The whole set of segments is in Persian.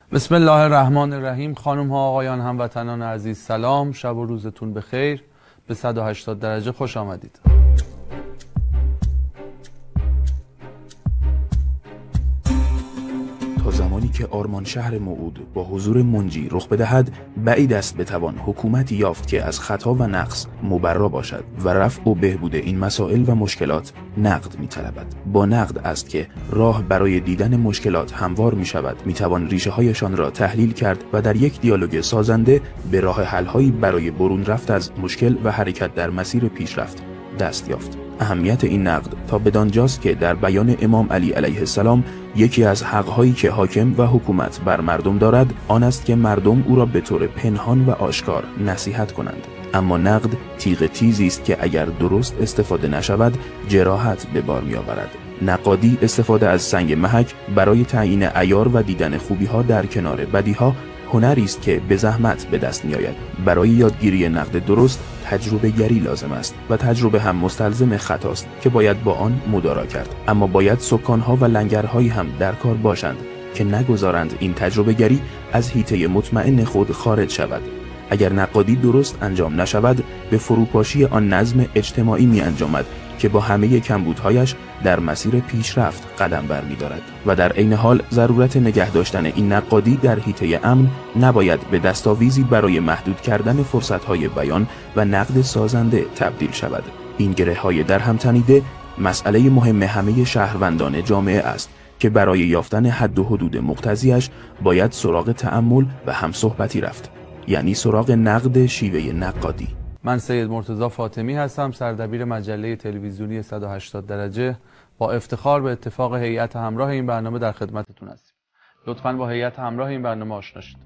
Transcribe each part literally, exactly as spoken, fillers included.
بسم الله الرحمن الرحیم. خانم ها، آقایان، هموطنان عزیز، سلام. شب و روزتون بخیر. به صد و هشتاد درجه خوش آمدید. تا زمانی که آرمان شهر موعود با حضور منجی رخ بدهد، بعید است بتوان حکومتی یافت که از خطا و نقص مبرا باشد و رفع و بهبود این مسائل و مشکلات نقد می‌طلبد. با نقد است که راه برای دیدن مشکلات هموار می‌شود. می‌توان ریشه هایشان را تحلیل کرد و در یک دیالوگ سازنده به راه حل‌هایی برای برون رفت از مشکل و حرکت در مسیر پیشرفت دست یافت. اهمیت این نقد تا بدانجاست که در بیان امام علی علیه السلام یکی از حق‌هایی که حاکم و حکومت بر مردم دارد آن است که مردم او را به طور پنهان و آشکار نصیحت کنند. اما نقد تیغ تیزی است که اگر درست استفاده نشود جراحت به بار می‌آورد. نقادی استفاده از سنگ محک برای تعیین عیار و دیدن خوبی‌ها در کنار بدی‌ها هنری است که به زحمت به دست می‌آید. برای یادگیری نقد درست تجربه گری لازم است و تجربه هم مستلزم خطاست که باید با آن مدارا کرد. اما باید سکان‌ها و لنگرهایی هم در کار باشند که نگذارند این تجربه گری از حیطه مطمئن خود خارج شود. اگر نقادی درست انجام نشود به فروپاشی آن نظم اجتماعی می انجامد که با همه کمبودهایش در مسیر پیشرفت قدم برمی‌دارد و در عین حال ضرورت نگه داشتن این نقادی در حیطه امن نباید به دستاویزی برای محدود کردن فرصت‌های بیان و نقد سازنده تبدیل شود. این گره‌های در هم تنیده مسئله مهم همه شهروندان جامعه است که برای یافتن حد و حدود مقتضیش باید سراغ تأمل و همصحبتی رفت، یعنی سراغ نقد شیوه نقادی. من سید مرتضی فاطمی هستم، سردبیر مجله تلویزیونی صد و هشتاد درجه. با افتخار به اتفاق هیئت همراه این برنامه در خدمتتون هستیم. لطفاً با هیئت همراه این برنامه آشنا شید.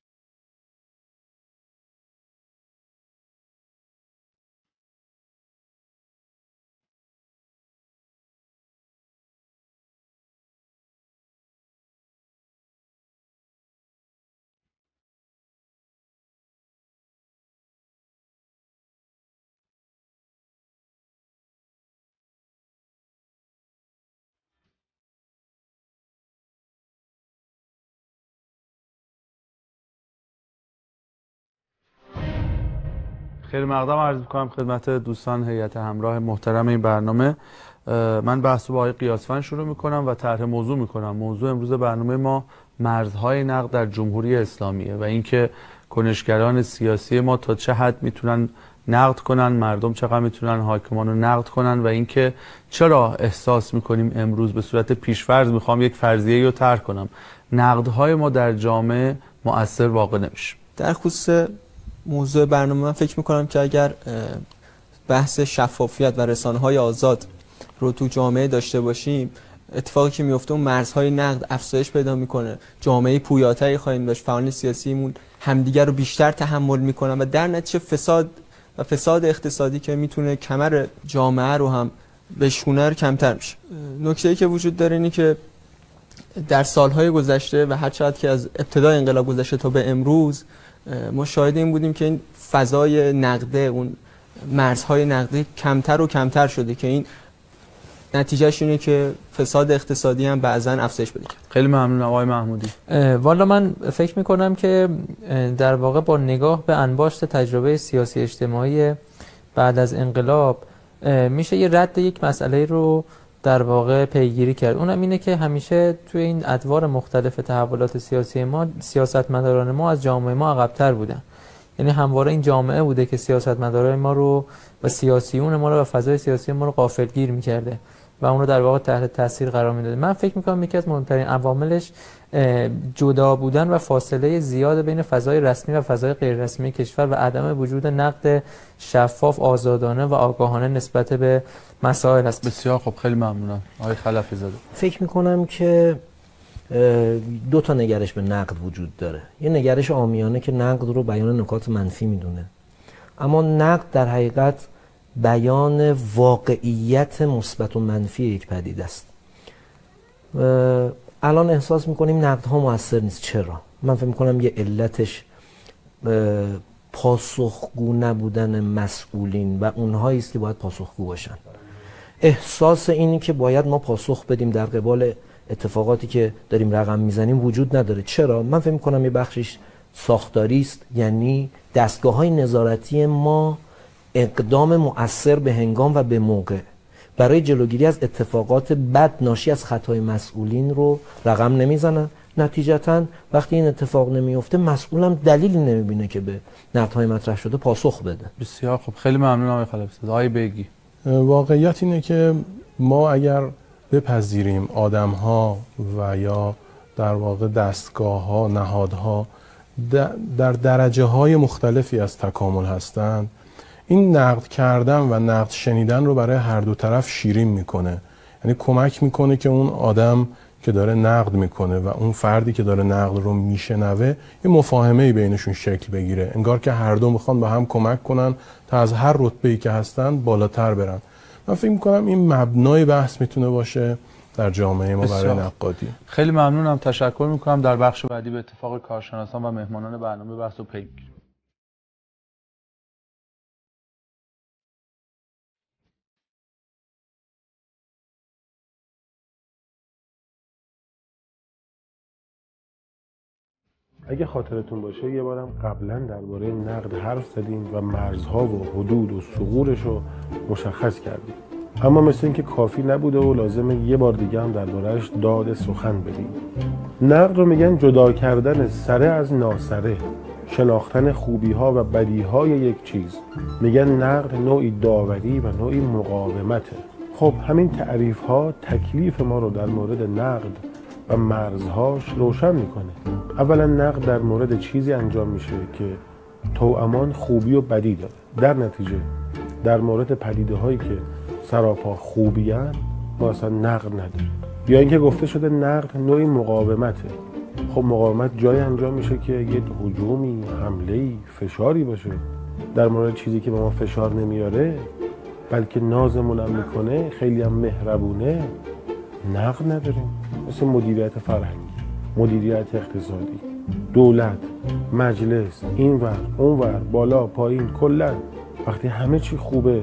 خیلی مقدم عرض می‌کنم خدمت دوستان هیئت همراه محترم این برنامه. من بحث با آقای قیاسفند شروع می‌کنم و طرح موضوع می‌کنم. موضوع امروز برنامه ما مرزهای نقد در جمهوری اسلامیه و اینکه کنشگران سیاسی ما تا چه حد میتونن نقد کنن، مردم چقدر میتونن حاکمان رو نقد کنن و اینکه چرا احساس می‌کنیم امروز به صورت پیش‌فرض، می‌خوام یک فرضیه‌ای رو طرح کنم، نقدهای ما در جامعه مؤثر واقع نمیشه. در خصوص موضوع برنامه من فکر میکنم که اگر بحث شفافیت و رسانه‌های آزاد رو تو جامعه داشته باشیم، اتفاقی که میفته اون مرزهای نقد افزایش پیدا میکنه، جامعه پویاتری خواهیم داشت، فعالان سیاسیمون همدیگر رو بیشتر تحمل میکنن و در نتیجه فساد و فساد اقتصادی که میتونه کمر جامعه رو هم بشکونه رو کمتر میشه. نکته‌ای که وجود داره اینه که در سالهای گذشته و هر چقدر که از ابتدای انقلاب گذشته تا به امروز ما شاهد این بودیم که این فضای نقده، اون مرزهای نقدی کمتر و کمتر شده که این نتیجهش اینه که فساد اقتصادی هم بعضاً افزایش پیدا کرد. خیلی ممنون آقای محمودی. والا من فکر میکنم که در واقع با نگاه به انباشت تجربه سیاسی اجتماعی بعد از انقلاب میشه یه رد یک مسئله رو در واقع پیگیری کرد. اونم اینه که همیشه توی این ادوار مختلف تحولات سیاسی ما سیاستمداران ما از جامعه ما عقب‌تر بودن. یعنی همواره این جامعه بوده که سیاستمداران ما رو و سیاسیون ما رو و فضای سیاسی ما رو غافلگیر می‌کرده و اون رو در واقع تحت تاثیر قرار میداده. من فکر می‌کنم یکی از مهمترین عواملش جدا بودن و فاصله زیاد بین فضای رسمی و فضای غیر رسمی کشور و عدم وجود نقد شفاف، آزادانه و آگاهانه نسبت به مسائل است. بسیار خب، خیلی ممنونم آقای خلفی زاده. فکر می‌کنم که دو تا نگرش به نقد وجود داره. یه نگرش عامیانه که نقد رو بیان نکات منفی میدونه، اما نقد در حقیقت بیان واقعیت مثبت و منفی یک پدیده است. الان احساس میکنیم نقدها مؤثر نیست. چرا؟ من فکر میکنم یه علتش پاسخگو نبودن مسئولین و اونهایی است که باید پاسخگو باشن. احساس اینی که باید ما پاسخ بدیم در قبال اتفاقاتی که داریم رقم میزنیم وجود نداره. چرا؟ من فکر می‌کنم یه بخشش ساختاری است، یعنی دستگاه‌های نظارتی ما اقدام مؤثر به هنگام و به موقع برای جلوگیری از اتفاقات بد ناشی از خطای مسئولین رو رقم نمیزنن. نتیجتاً وقتی این اتفاق نمیفته مسئولم دلیلی نمیبینه که به نقدهای مطرح شده پاسخ بده. بسیار خب، خیلی ممنون آقای خلفزاده. آقای بیگی، واقعیت اینه که ما اگر بپذیریم آدم‌ها و یا در واقع دستگاه‌ها، نهادها در درجه‌های مختلفی از تکامل هستند، این نقد کردن و نقد شنیدن رو برای هر دو طرف شیرین میکنه. یعنی کمک میکنه که اون آدم که داره نقد میکنه و اون فردی که داره نقد رو میشنوه یه مفاهمه‌ای بینشون شکل بگیره، انگار که هر دو میخوان به هم کمک کنن تا از هر رتبه‌ای که هستن بالاتر برن. من فکر میکنم این مبنای بحث میتونه باشه در جامعه ما برای نقادی. خیلی ممنونم، تشکر میکنم. در بخش بعدی به اتفاق کارشناسان و مهمانان برنامه بحث و پی اگه خاطرتون باشه یه بارم قبلا درباره نقد حرف زدیم و مرزها و حدود و ثغورش رو مشخص کردیم، اما مثل اینکه کافی نبوده و لازمه یه بار دیگه هم درباره‌اش داد سخن بدیم. نقد رو میگن جدا کردن سره از ناسره، شناختن خوبی‌ها و بدی‌های یک چیز. میگن نقد نوعی داوری و نوعی مقاومته. خب همین تعریف‌ها تکلیف ما رو در مورد نقد و مرزهاش روشن میکنه. اولا نقد در مورد چیزی انجام میشه که توامان خوبی و بدی داره. در نتیجه در مورد پدیده هایی که سراپا خوبی هن ما اصلا نقد نداریم. یا اینکه گفته شده نقد نوعی مقاومته. خب مقاومت جای انجام میشه که یه هجومی، حمله‌ای، فشاری باشه. در مورد چیزی که به ما فشار نمیاره بلکه نازمون هم میکنه، خیلی هم مهربونه، نقد نداریم. مثل مدیریت فرهنگی، مدیریت اقتصادی، دولت، مجلس، اینور، اونور، بالا، پایین، کلا وقتی همه چی خوبه،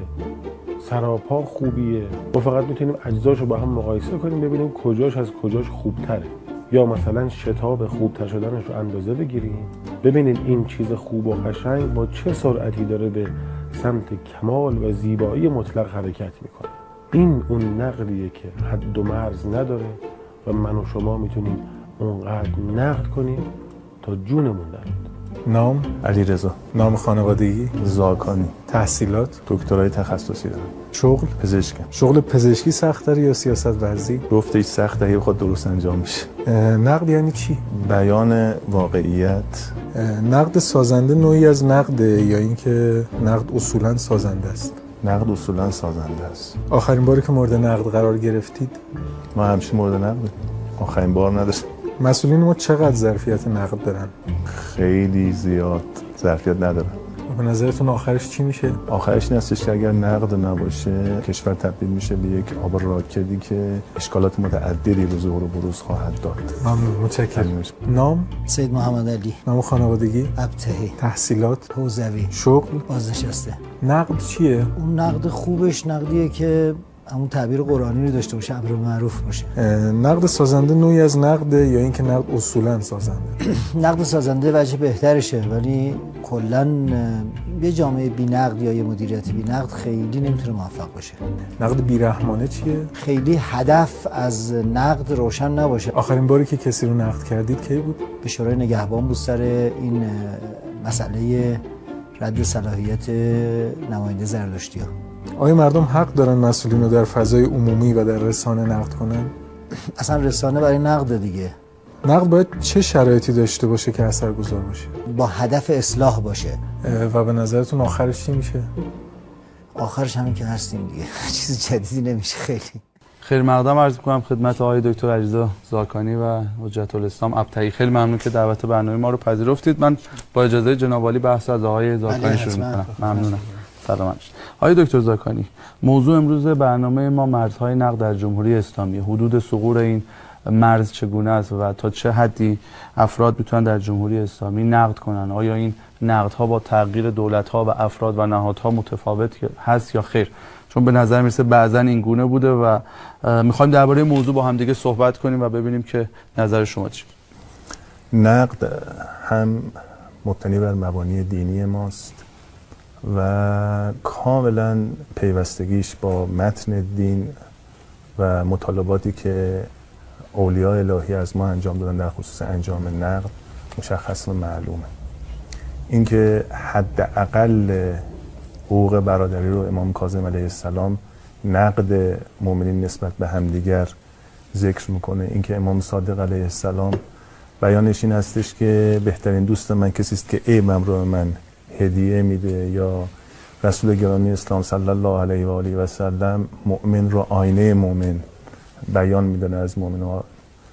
سراپا خوبیه، ما فقط میتونیم اجزاشو با هم مقایسه کنیم ببینیم کجاش از کجاش خوبتره. یا مثلا شتاب خوبتر شدنش رو اندازه بگیریم ببینیم این چیز خوب و قشنگ با چه سرعتی داره به سمت کمال و زیبایی مطلق حرکت میکنه. این اون نقدیه که حد و مرز نداره و من و شما میتونیم اونقدر نقد کنیم تا جونمون درد. نام علیرضا. نام خانوادگی زاکانی. تحصیلات دکترای تخصصی دارم. شغل پزشکم. شغل پزشکی سخت داره یا سیاست ورزی؟ گفتش سخته یه خود درست انجام میشه. نقد یعنی چی؟ بیان واقعیت. نقد سازنده نوعی از نقده یا اینکه نقد اصولا سازنده است؟ نقد اصولا سازنده است. آخرین باری که مورد نقد قرار گرفتید؟ ما همیشه مورد نقد. آخرین بار نداشت. مسئولین ما چقدر ظرفیت نقد دارن؟ خیلی زیاد ظرفیت ندارن. به نظرتون آخرش چی میشه؟ آخرش این هستش که اگر نقد نباشه کشور تبدیل میشه به یک آب راکدی که اشکالات متعددی رو ظهور و بروز خواهد داد. ممنون، متشکرم. نام؟ سید محمد علی. نام خانوادگی؟ ابتهی. تحصیلات؟ حوزوی. شغل؟ بازنشسته. نقد چیه؟ اون نقد خوبش نقدیه که همون تعبیر قرآنی رو داشته باشه، امر معروف باشه. نقد سازنده نوعی از نقده یا اینکه نقد اصولا سازنده؟ نقد سازنده وجه بهترشه، ولی کلا یه جامعه بی نقد یا یه مدیریت بی نقد خیلی نمیتونه موفق باشه. نقد بیرحمانه چیه؟ خیلی هدف از نقد روشن نباشه. آخرین باری که کسی رو نقد کردید کی بود؟ به شورای نگهبان بود سر این مسئله رد صلاحیت نماینده زرتشتی‌ها. آیا مردم حق دارن مسئولین رو در فضای عمومی و در رسانه نقد کنن؟ اصلا رسانه برای نقد دیگه. نقد باید چه شرایطی داشته باشه که اثرگذار باشه؟ با هدف اصلاح باشه. و به نظرتون آخرش چی میشه؟ آخرش همین که هستیم دیگه. چیز جدیدی نمیشه. خیلی خیر مقدم عرض می‌کنم خدمت آقای دکتر علیرضا زاکانی و حجت الاسلام ابتهی. خیلی ممنون که دعوت برنامه ما رو پذیرفتید. من با اجازه جناب عالی بحث از آقای زاکانی شروع می‌کنم. ممنونم. سلام. آقای دکتر زاکانی، موضوع امروز برنامه ما مرزهای نقد در جمهوری اسلامی، حدود ثغور این مرز چگونه است و تا چه حدی افراد میتونن در جمهوری اسلامی نقد کنن؟ آیا این نقدها با تغییر دولت‌ها و افراد و نهادها متفاوت هست یا خیر؟ چون به نظر میرسه بعضا این گونه بوده و میخوایم درباره موضوع با هم دیگه صحبت کنیم و ببینیم که نظر شما چیه. نقد هم مبتنی بر مبانی دینی ماست و کاملا پیوستگیش با متن دین و مطالباتی که اولیاء الهی از ما انجام دادن در خصوص انجام نقد مشخص و معلومه. اینکه حداقل حقوق برادری رو امام کاظم علیه السلام نقد مؤمنین نسبت به همدیگر ذکر میکنه، اینکه امام صادق علیه السلام بیانش این هستش که بهترین دوست من کسی است که عیبم رو من هدیه میده، یا رسول گرامی اسلام صلی الله علیه و آله و سلم مؤمن رو آینه مؤمن بیان میدونه از مؤمن‌ها.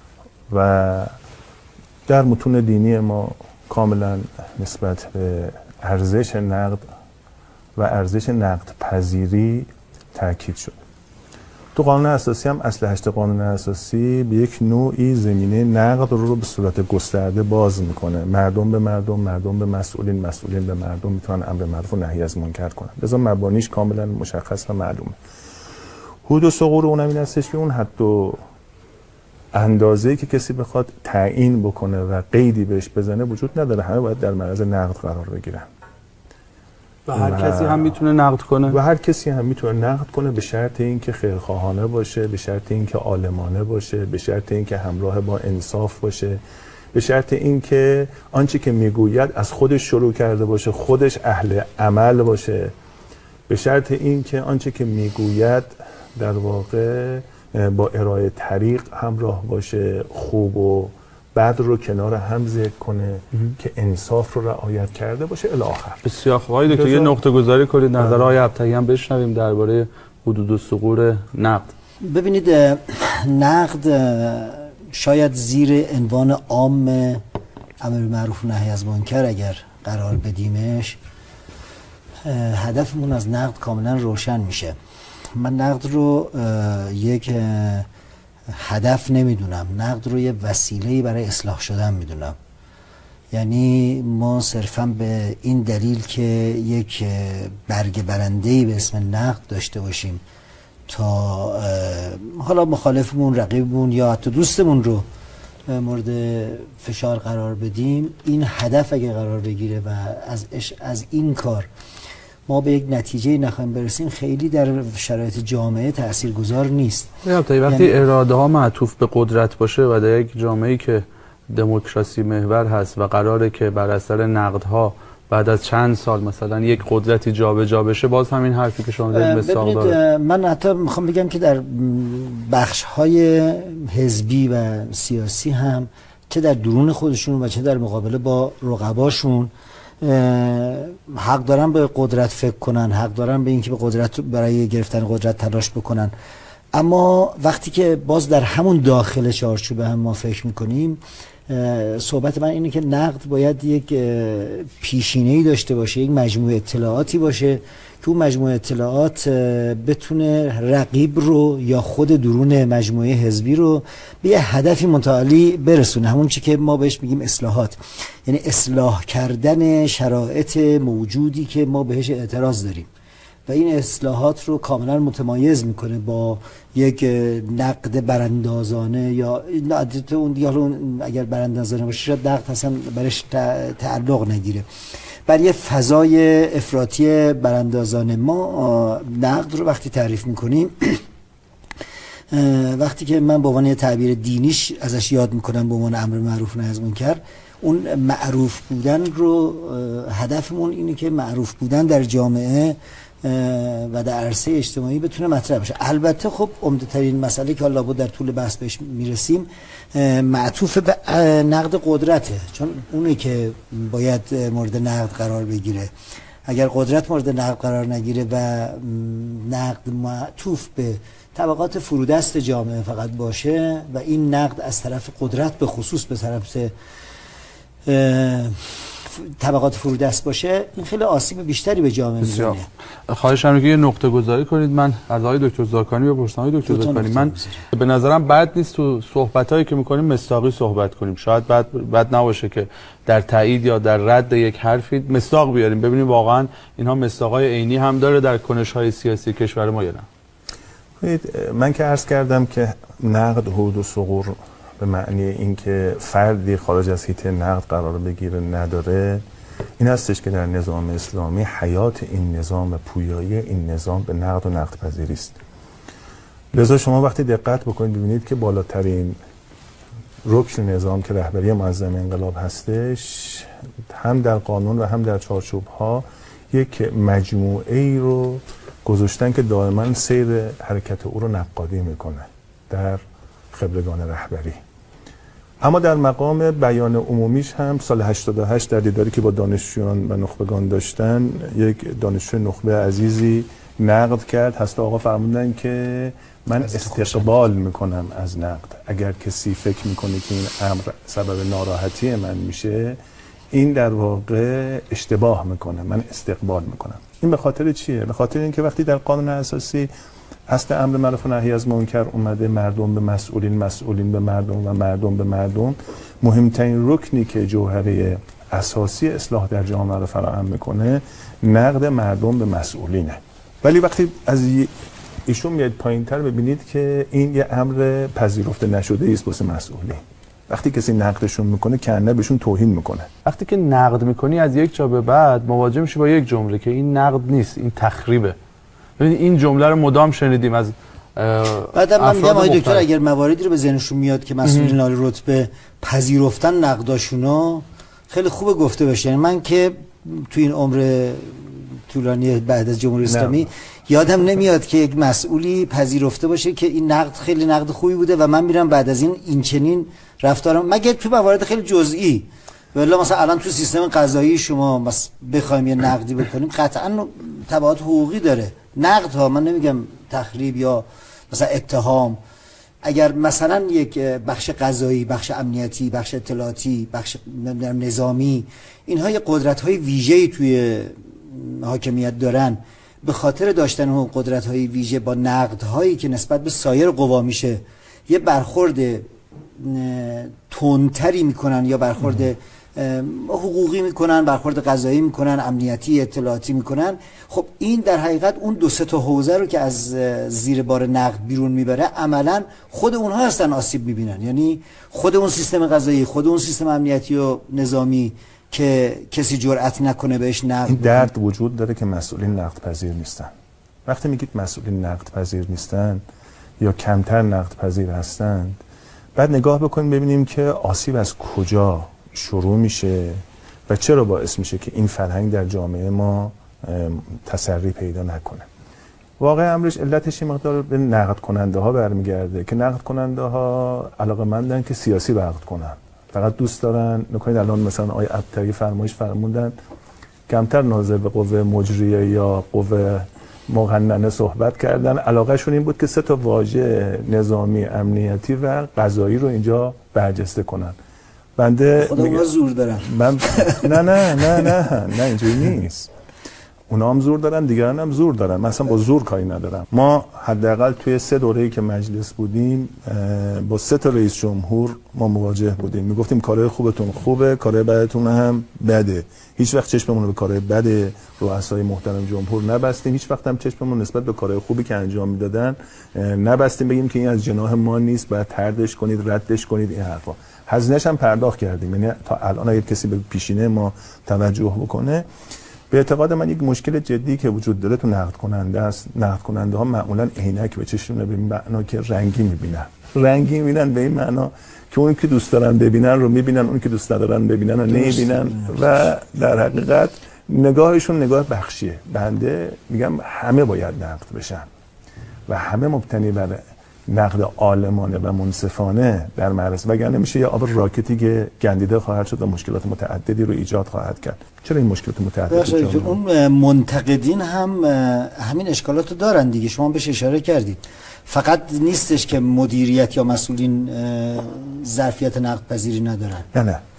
و در متون دینی ما کاملا نسبت به ارزش نقد و ارزش نقد پذیری تاکید شد. تو قانون اساسی هم اصل هشت قانون اساسی به یک نوعی زمینه نقد رو به صورت گسترده باز میکنه. مردم به مردم، مردم به مسئولین، مسئولین به مردم میتونن امر معروف و نهی از منکر کنن. لذا مبانیش کاملا مشخص و معلومه. حدود و ثغور اونم این هستش که اون حد و اندازه‌ای که کسی بخواد تعیین بکنه و قیدی بهش بزنه وجود نداره. همه باید در معرض نقد قرار بگیرن. و هر و کسی هم میتونه نقد کنه و هر کسی هم میتونه نقد کنه به شرط اینکه خیرخواهانه باشه، به شرط اینکه عالمانه باشه، به شرط اینکه همراه با انصاف باشه، به شرط اینکه آنچه که میگوید از خودش شروع کرده باشه، خودش اهل عمل باشه، به شرط اینکه آنچه که میگوید در واقع با ارائه طریق همراه باشه، خوب و بد رو کنار هم ذکر کنه که انصاف رو رعایت کرده باشه الی آخر. بسیار خوب. آقای دکتر یه نقطه گذاری کنید، نظر آقای ابطحی هم بشنویم درباره حدود و ثغور نقد. ببینید، نقد شاید زیر عنوان عام امر معروف و نهی از منکر اگر قرار بدیمش، هدفمون از نقد کاملا روشن میشه. من نقد رو یک هدف نمیدونم، نقد رو یه وسیله‌ای برای اصلاح شدن میدونم. یعنی ما صرفا به این دلیل که یک برگ برنده‌ای به اسم نقد داشته باشیم تا حالا مخالفمون، رقیبمون یا حتی دوستمون رو مورد فشار قرار بدیم، این هدف اگه قرار بگیره و از از این کار ما به یک نتیجه نخواهیم برسیم، خیلی در شرایط جامعه تاثیرگذار نیست. وقتی یعنی اراده ها معطوف به قدرت باشه و در یک جامعه‌ای که دموکراسی محور هست و قراره که بر اثر نقدها بعد از چند سال مثلا یک قدرتی جابجا بشه، باز همین حرفی که شما دارید مساق داره. من حتی میخوام بگم که در بخش‌های حزبی و سیاسی هم، چه در درون خودشون و چه در مقابله با رقباشون، حق دارن به قدرت فکر کنن، حق دارن به اینکه به قدرت برای گرفتن قدرت تلاش بکنن. اما وقتی که باز در همون داخل چارچوب هم ما فکر میکنیم، صحبت من اینه که نقد باید یک پیشینه‌ای داشته باشه، یک مجموعه اطلاعاتی باشه که اون مجموعه اطلاعات بتونه رقیب رو یا خود درون مجموعه حزبی رو به یه هدفی متعالی برسونه، همون چی که ما بهش میگیم اصلاحات. یعنی اصلاح کردن شرایط موجودی که ما بهش اعتراض داریم و این اصلاحات رو کاملا متمایز میکنه با یک نقد براندازانه، یا عادت اون دیگه اگر براندازانه باشه شاید نقد اصلا برش تعلق نگیره، بر یه فضای افراطی براندازانه. ما نقد رو وقتی تعریف میکنیم، وقتی که من به عنوان یه تعبیر دینیش ازش یاد میکنم به عنوان امر معروف و نهی از منکر، اون معروف بودن رو، هدفمون اینه که معروف بودن در جامعه و در عرصه اجتماعی بتونه مطرح بشه. البته خب عمده ترین مسئله که حالا در طول بحث بهش میرسیم معطوف به نقد قدرته، چون اونه که باید مورد نقد قرار بگیره. اگر قدرت مورد نقد قرار نگیره و نقد معطوف به طبقات فرودست جامعه فقط باشه و این نقد از طرف قدرت به خصوص به طرف طبقات فرودست باشه، این خیلی آسیب بیشتری به جامعه میزنه. خواهش می‌کنم که یه نقطه گذاری کنید. من از آقای دکتر زاکانی بپرسم. آقای دکتر زاکانی، من به نظرم بد نیست تو صحبتایی که می‌کنیم مصداقی صحبت کنیم. شاید بد بد نباشه که در تایید یا در رد یک حرفی مصداق بیاریم، ببینیم واقعا اینها مصداقای عینی هم داره در کنش‌های سیاسی کشور ما یا نه. من که عرض کردم که نقد، حدود و ثغور به معنی اینکه فردی خارج از حیطه نقد قرار بگیره نداره، این هستش که در نظام اسلامی حیات این نظام، پویایی این نظام به نقد و نقد پذیری است. لذا شما وقتی دقت بکنید ببینید که بالاترین رکن نظام که رهبری معظم انقلاب هستش، هم در قانون و هم در چارچوب ها یک مجموعه ای رو گذاشتن که دائما سیر حرکت او رو نقادی میکنه در خبرگان رهبری. اما در مقام بیان عمومیش هم سال هشتاد و هشت در دیداری که با دانشجویان و نخبگان داشتن، یک دانشجوی نخبه عزیزی نقد کرد. هسته آقا فرمودن که من استقبال میکنم از نقد. اگر کسی فکر میکنه که این امر سبب ناراحتی من میشه، این در واقع اشتباه میکنه، من استقبال میکنم. این به خاطر چیه؟ به خاطر اینکه وقتی در قانون اساسی اصل امر معروف و نهی از منکر اومده، مردم به مسئولین، مسئولین به مردم و مردم به مردم، مهمترین رکنی که جوهره اساسی اصلاح در جامعه رو فراهم میکنه نقد مردم به مسئولینه. ولی وقتی از ایشون میاد پایین‌تر ببینید که این یه امر پذیرفته نشده است واسه مسئولین. وقتی کسی نقدشون میکنه کنه بهشون توهین میکنه. وقتی که نقد میکنی از یک جا به بعد مواجه میشی با یک جمله که این نقد نیست، این تخریبه. ببین این جمله رو مدام شنیدیم از بعد من میگم آقای دکتر اگر مواردی رو به ذهنشون میاد که مسئولین عالی رتبه پذیرفتن نقداشونو، خیلی خوبه گفته بشه. یعنی من که تو این عمر طولانی بعد از جمهوری اسلامی یادم نمیاد که یک مسئولی پذیرفته باشه که این نقد خیلی نقد خوبی بوده و من میرم بعد از این این چنین رفتارم، مگر تو موارد خیلی جزئی. ولی مثلا الان تو سیستم قضایی شما بخوایم یه نقدی بکنیم قطعا تبعات حقوقی داره. نقد ها، من نمیگم تخریب یا مثلا اتهام. اگر مثلا یک بخش قضایی، بخش امنیتی، بخش اطلاعاتی، بخش نظامی، اینها یه قدرت های ویژه‌ای توی حاکمیت دارن، به خاطر داشتن اون قدرت های ویژه با نقد هایی که نسبت به سایر قوا میشه یه برخورد تندتری میکنن یا برخورد حقوقی میکنن، برخورد قضایی میکنن، امنیتی، اطلاعاتی میکنن. خب این در حقیقت اون دو سه تا حوزه رو که از زیر بار نقد بیرون میبره، عملا خود اونها هستن آسیب میبینن. یعنی خود اون سیستم قضایی، خود اون سیستم امنیتی و نظامی که کسی جرئت نکنه بهش نقد. این درد وجود داره که مسئولین نقد پذیر نیستن. وقتی میگید مسئولین نقد پذیر نیستن یا کمتر نقد پذیر هستند، بعد نگاه بکنیم ببینیم که آسیب از کجا شروع میشه و چرا باعث میشه که این فرهنگ در جامعه ما تسری پیدا نکنه. واقع امرش علتش این مقدار به نقد کننده ها برمیگرده که نقد کننده ها علاقه‌مندن که سیاسی نقد کنن، فقط دوست دارن نکنید. الان مثلا آقای ابتری فرمایش فرمودن کمتر ناظر به قوه مجریه یا قوه مقننه صحبت کردن، علاقه شون این بود که سه تا واژه نظامی، امنیتی و قضایی رو اینجا برجسته کنن. بنده خدا اونا زور دارن. من نه نه نه نه نه اینجوری نیست. اونا هم زور دارن، دیگران هم زور دارن. من اصلا با زور کاری ندارم. ما حداقل توی سه دوره‌ای که مجلس بودیم با سه تا رئیس جمهور ما مواجه بودیم. میگفتیم کارهای خوبتون خوبه، کارهای بدتون هم بده. هیچ وقت چشممون رو به کارهای بد رؤسای محترم جمهور نبستیم. هیچ وقت هم چشممون نسبت به کارهای خوبی که انجام میدادن نبستیم بگیم که این از جناح ما نیست، باید طردش کنید، ردش کنید، این حرفا. هزینه‌اش هم پرداخت کردیم. یعنی تا الان اگه کسی به پیشینه ما توجه بکنه، به اعتقاد من یک مشکل جدی که وجود داره تو نقد کننده است. نقد کننده ها معمولا عینک به چشمونه به این معنا که رنگی میبینن. رنگی میبینن به این معنا که اون که دوست دارن ببینن رو میبینن، اون که دوست ندارن ببینن رو نمیبینن و در حقیقت نگاهشون نگاه بخشیه. بنده میگم همه باید نقد بشن و همه مبتنی بر نقد عالمانه و منصفانه در معرض، وگرنه میشه یه آب راکتی که گندیده خواهد شد و مشکلات متعددی رو ایجاد خواهد کرد. چرا این مشکلات متعددی؟ اون منتقدین هم همین اشکالات رو دارن دیگه، شما بهش اشاره کردید. فقط نیستش که مدیریت یا مسئولین ظرفیت نقد پذیری ندارن. نه نه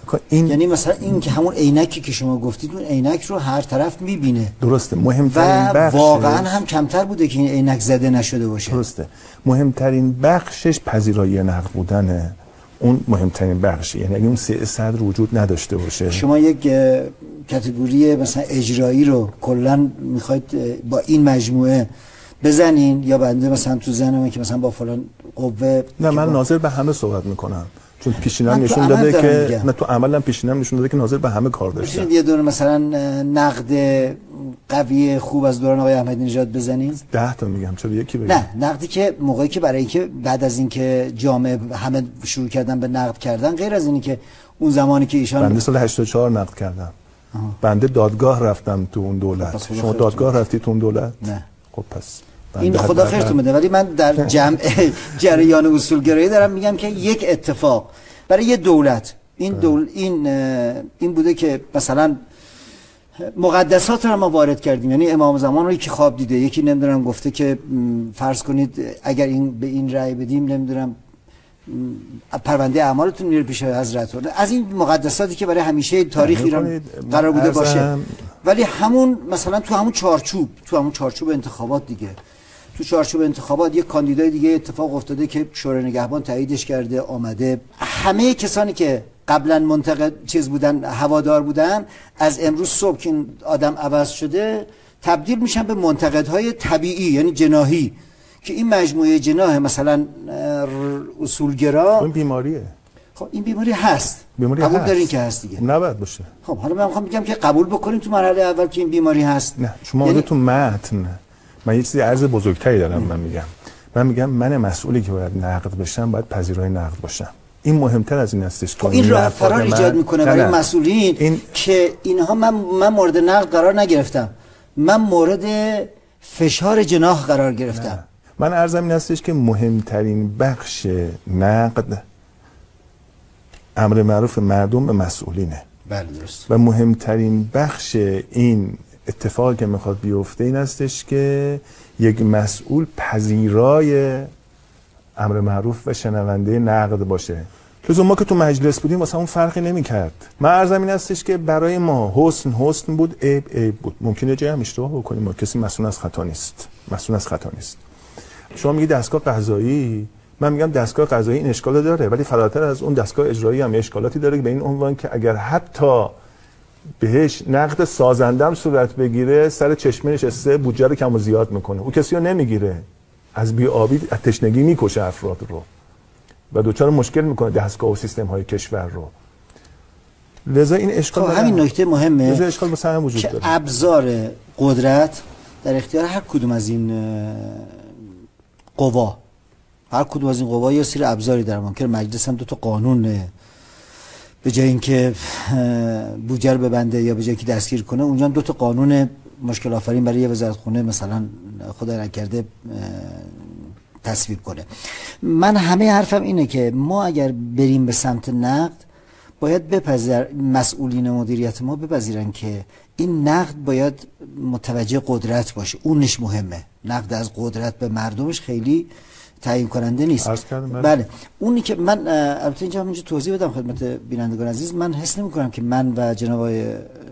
این یعنی مثلا این که همون عینکی که شما گفتید اون عینک رو هر طرف میبینه. درسته. مهمترین و بخشش واقعا هم کمتر بوده که این عینک زده نشده باشه. درسته. مهمترین بخشش پذیرایی نقد بودنه. اون مهمترین بخشه. یعنی اگه اون سه صدر وجود نداشته باشه، شما یک کاتگوری مثلا اجرایی رو کلا میخواید با این مجموعه بزنین، یا بنده مثلا تو ذهنمه که مثلا با فلان قوه، نه من با... ناظر به همه صحبت میکنم، چون پیشینم نشون داده که میگم. نه تو عملم پیشینم نشون داده که ناظر به همه کار داشته. میتونید یه دونه مثلا نقد قوی خوب از دوران آقای احمدی نژاد بزنین؟ ده تا میگم، چرا یکی بگم؟ نه، نقدی که موقعی که برای اینکه بعد از اینکه جامعه همه شروع کردن به نقد کردن، غیر از اینی که اون زمانی که ایشان بنده سال هشتاد و چهار نقد کردم. آه. بنده دادگاه رفتم تو اون دولت. شما دادگاه رفتی تو اون دولت؟ نه. خب پس این خدا خیرتون بده، ولی من در جمع جریان اصولگرایی دارم میگم که یک اتفاق برای یه دولت این دول این این بوده که مثلا مقدسات رو ما وارد کردیم. یعنی امام زمان رو یکی خواب دیده، یکی نمیدونم گفته که فرض کنید اگر این به این رأی بدیم نمیدونم پرونده اعمالتون میره پیش حضرت. از این مقدساتی که برای همیشه تاریخ ایران قرار بوده باشه، ولی همون مثلا تو همون چارچوب تو همون چارچوب انتخابات دیگه تو چارچوب انتخابات یک کاندیدای دیگه اتفاق افتاده که شورای نگهبان تاییدش کرده آمده. همه کسانی که قبلا منتقد چیز بودن، هوادار بودن، از امروز صبح که این آدم عوض شده تبدیل میشن به منتقدهای طبیعی، یعنی جناحی، که این مجموعه جناح مثلا اصولگرا این بیماریه. خب این بیماری هست، بیماری قبول هست. دارین که هست دیگه، نباید باشه. خب حالا من میخوام بگم که قبول بکنیم تو مرحله اول که این بیماری هست. نه شما یعنی... تو متن من یه چیزی عرض بزرگتری دارم. من میگم من میگم من مسئولی که باید نقد بشم باید پذیرای نقد باشم. این مهمتر از این هستش که این راه فرار ایجاد میکنه برای مسئولین این... که اینها من من مورد نقد قرار نگرفتم، من مورد فشار جناح قرار گرفتم. نه. من عرضم این هستش که مهمترین بخش نقد امر معروف مردم به مسئولینه. بله درست. و مهمترین بخش این اتفاقی که میخواد بیفته این هستش که یک مسئول پذیرای امر معروف و شنونده نقد باشه. لزوم ما که تو مجلس بودیم واسه اون فرقی نمیکرد. من عرضم این هستش که برای ما حسن حسن بود، عیب عیب بود. ممکنه جایی هم اشتباه بکنیم، ما کسی مسئول از خطا نیست. مسئول از خطا نیست. شما میگی دستگاه قضایی، من میگم دستگاه قضایی این اشکال داره، ولی فراتر از اون دستگاه اجرایی هم اشکالاتی داره به این عنوان که اگر حتی بهش نقد سازنده هم صورت بگیره سر چشمه نشسته بودجه رو کم و زیاد میکنه. او کسی رو نمیگیره، از بی‌آبی از تشنگی میکشه افراد رو و دوچار مشکل میکنه دستگاه و سیستم های کشور رو. لذا این اشکال خب همین نکته مهمه، لذا اشکال مثلا هم وجود که داره. ابزار قدرت در اختیار هر کدوم از این قوا، هر کدوم از این قوا یه سری ابزاری داره. ممکن مجلس هم دو تا قانون به جای اینکه بودجه رو ببنده یا به جای اینکه دستگیر کنه، اونجا دو تا قانون مشکل آفرین برای یه وزارتخونه مثلا خدای نکرده تصویب کنه. من همه حرفم اینه که ما اگر بریم به سمت نقد باید بپذیر، مسئولین مدیریت ما بپذیرن که این نقد باید متوجه قدرت باشه. اونش مهمه. نقد از قدرت به مردمش خیلی تعیین کننده نیست. بله اونی که من البته اینجا همینجا توضیح بدم خدمت بینندگان عزیز، من حس نمی کنم که من و جناب آقای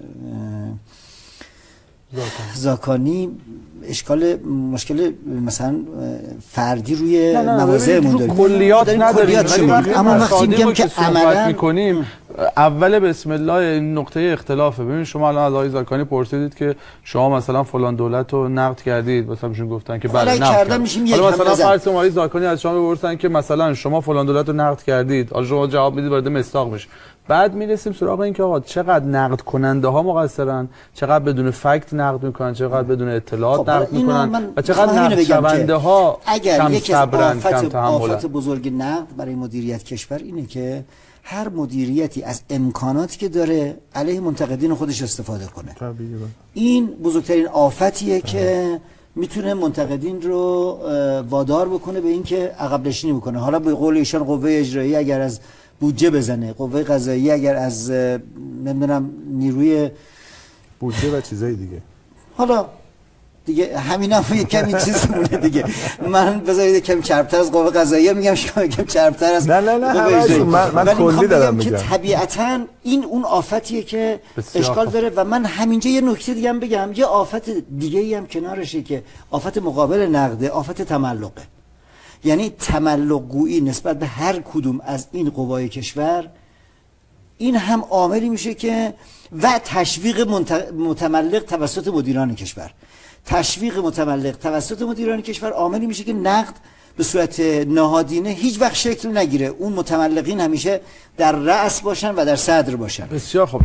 زاکانی اشکال مشکل مثلا فردی روی مواضعمون داریم، کلیات نداریم، اما وقتی میگم که عملا میکنیم اول بسم الله این نقطه اختلافه. ببین شما الان از آقای زاکانی پرسیدید که شما مثلا فلان دولت رو نقد کردید، مثلا بهشون گفتن که بله نقد کردم. حالا مثلا فرض کنید آقای زاکانی از شما بپرسن که مثلا شما فلان دولت رو نقد کردید، حالا شما جواب میدید وارد مصداق میشه. بعد میرسیم سراغ این که آقا چقدر نقد کننده ها مقصرن، چقدر بدون فکت نقد میکنن، چقدر بدون اطلاعات نقد میکنن و چقدر نقد شونده ها کم صبرن، کم تحملن. آفت بزرگ نقد برای مدیریت کشور اینه که هر مدیریتی از امکاناتی که داره علیه منتقدین خودش استفاده کنه. این بزرگترین آفتیه که میتونه منتقدین رو وادار بکنه به اینکه عقب نشینی بکنه. حالا به قول ایشان قوه اجرایی اگر از بودجه بزنه، قوه قضاییه اگر از نمیدونم نیروی بودجه و چیزای دیگه، حالا دیگه همین هم یه کمی چیز مونه دیگه. من بذارید کمی چربتر از قوه قضاییه میگم، شما کمی چربتر از نه نه نه همش من من کلی دارم میگم که طبیعتاً این اون آفتیه که اشکال داره. و من همینجا یه نکته دیگه هم بگم، یه آفت دیگه ای هم کنارشه که آفت مقابل نقده، آفت تملقه. یعنی تملق گویی نسبت به هر کدوم از این قوای کشور، این هم عاملی میشه که و تشویق متملق توسط مدیران کشور، تشویق متملق توسط مدیران کشور عاملی میشه که نقد به صورت نهادینه هیچ وقت شکل نگیره، اون متملقین همیشه در رأس باشن و در صدر باشن. بسیار خوب.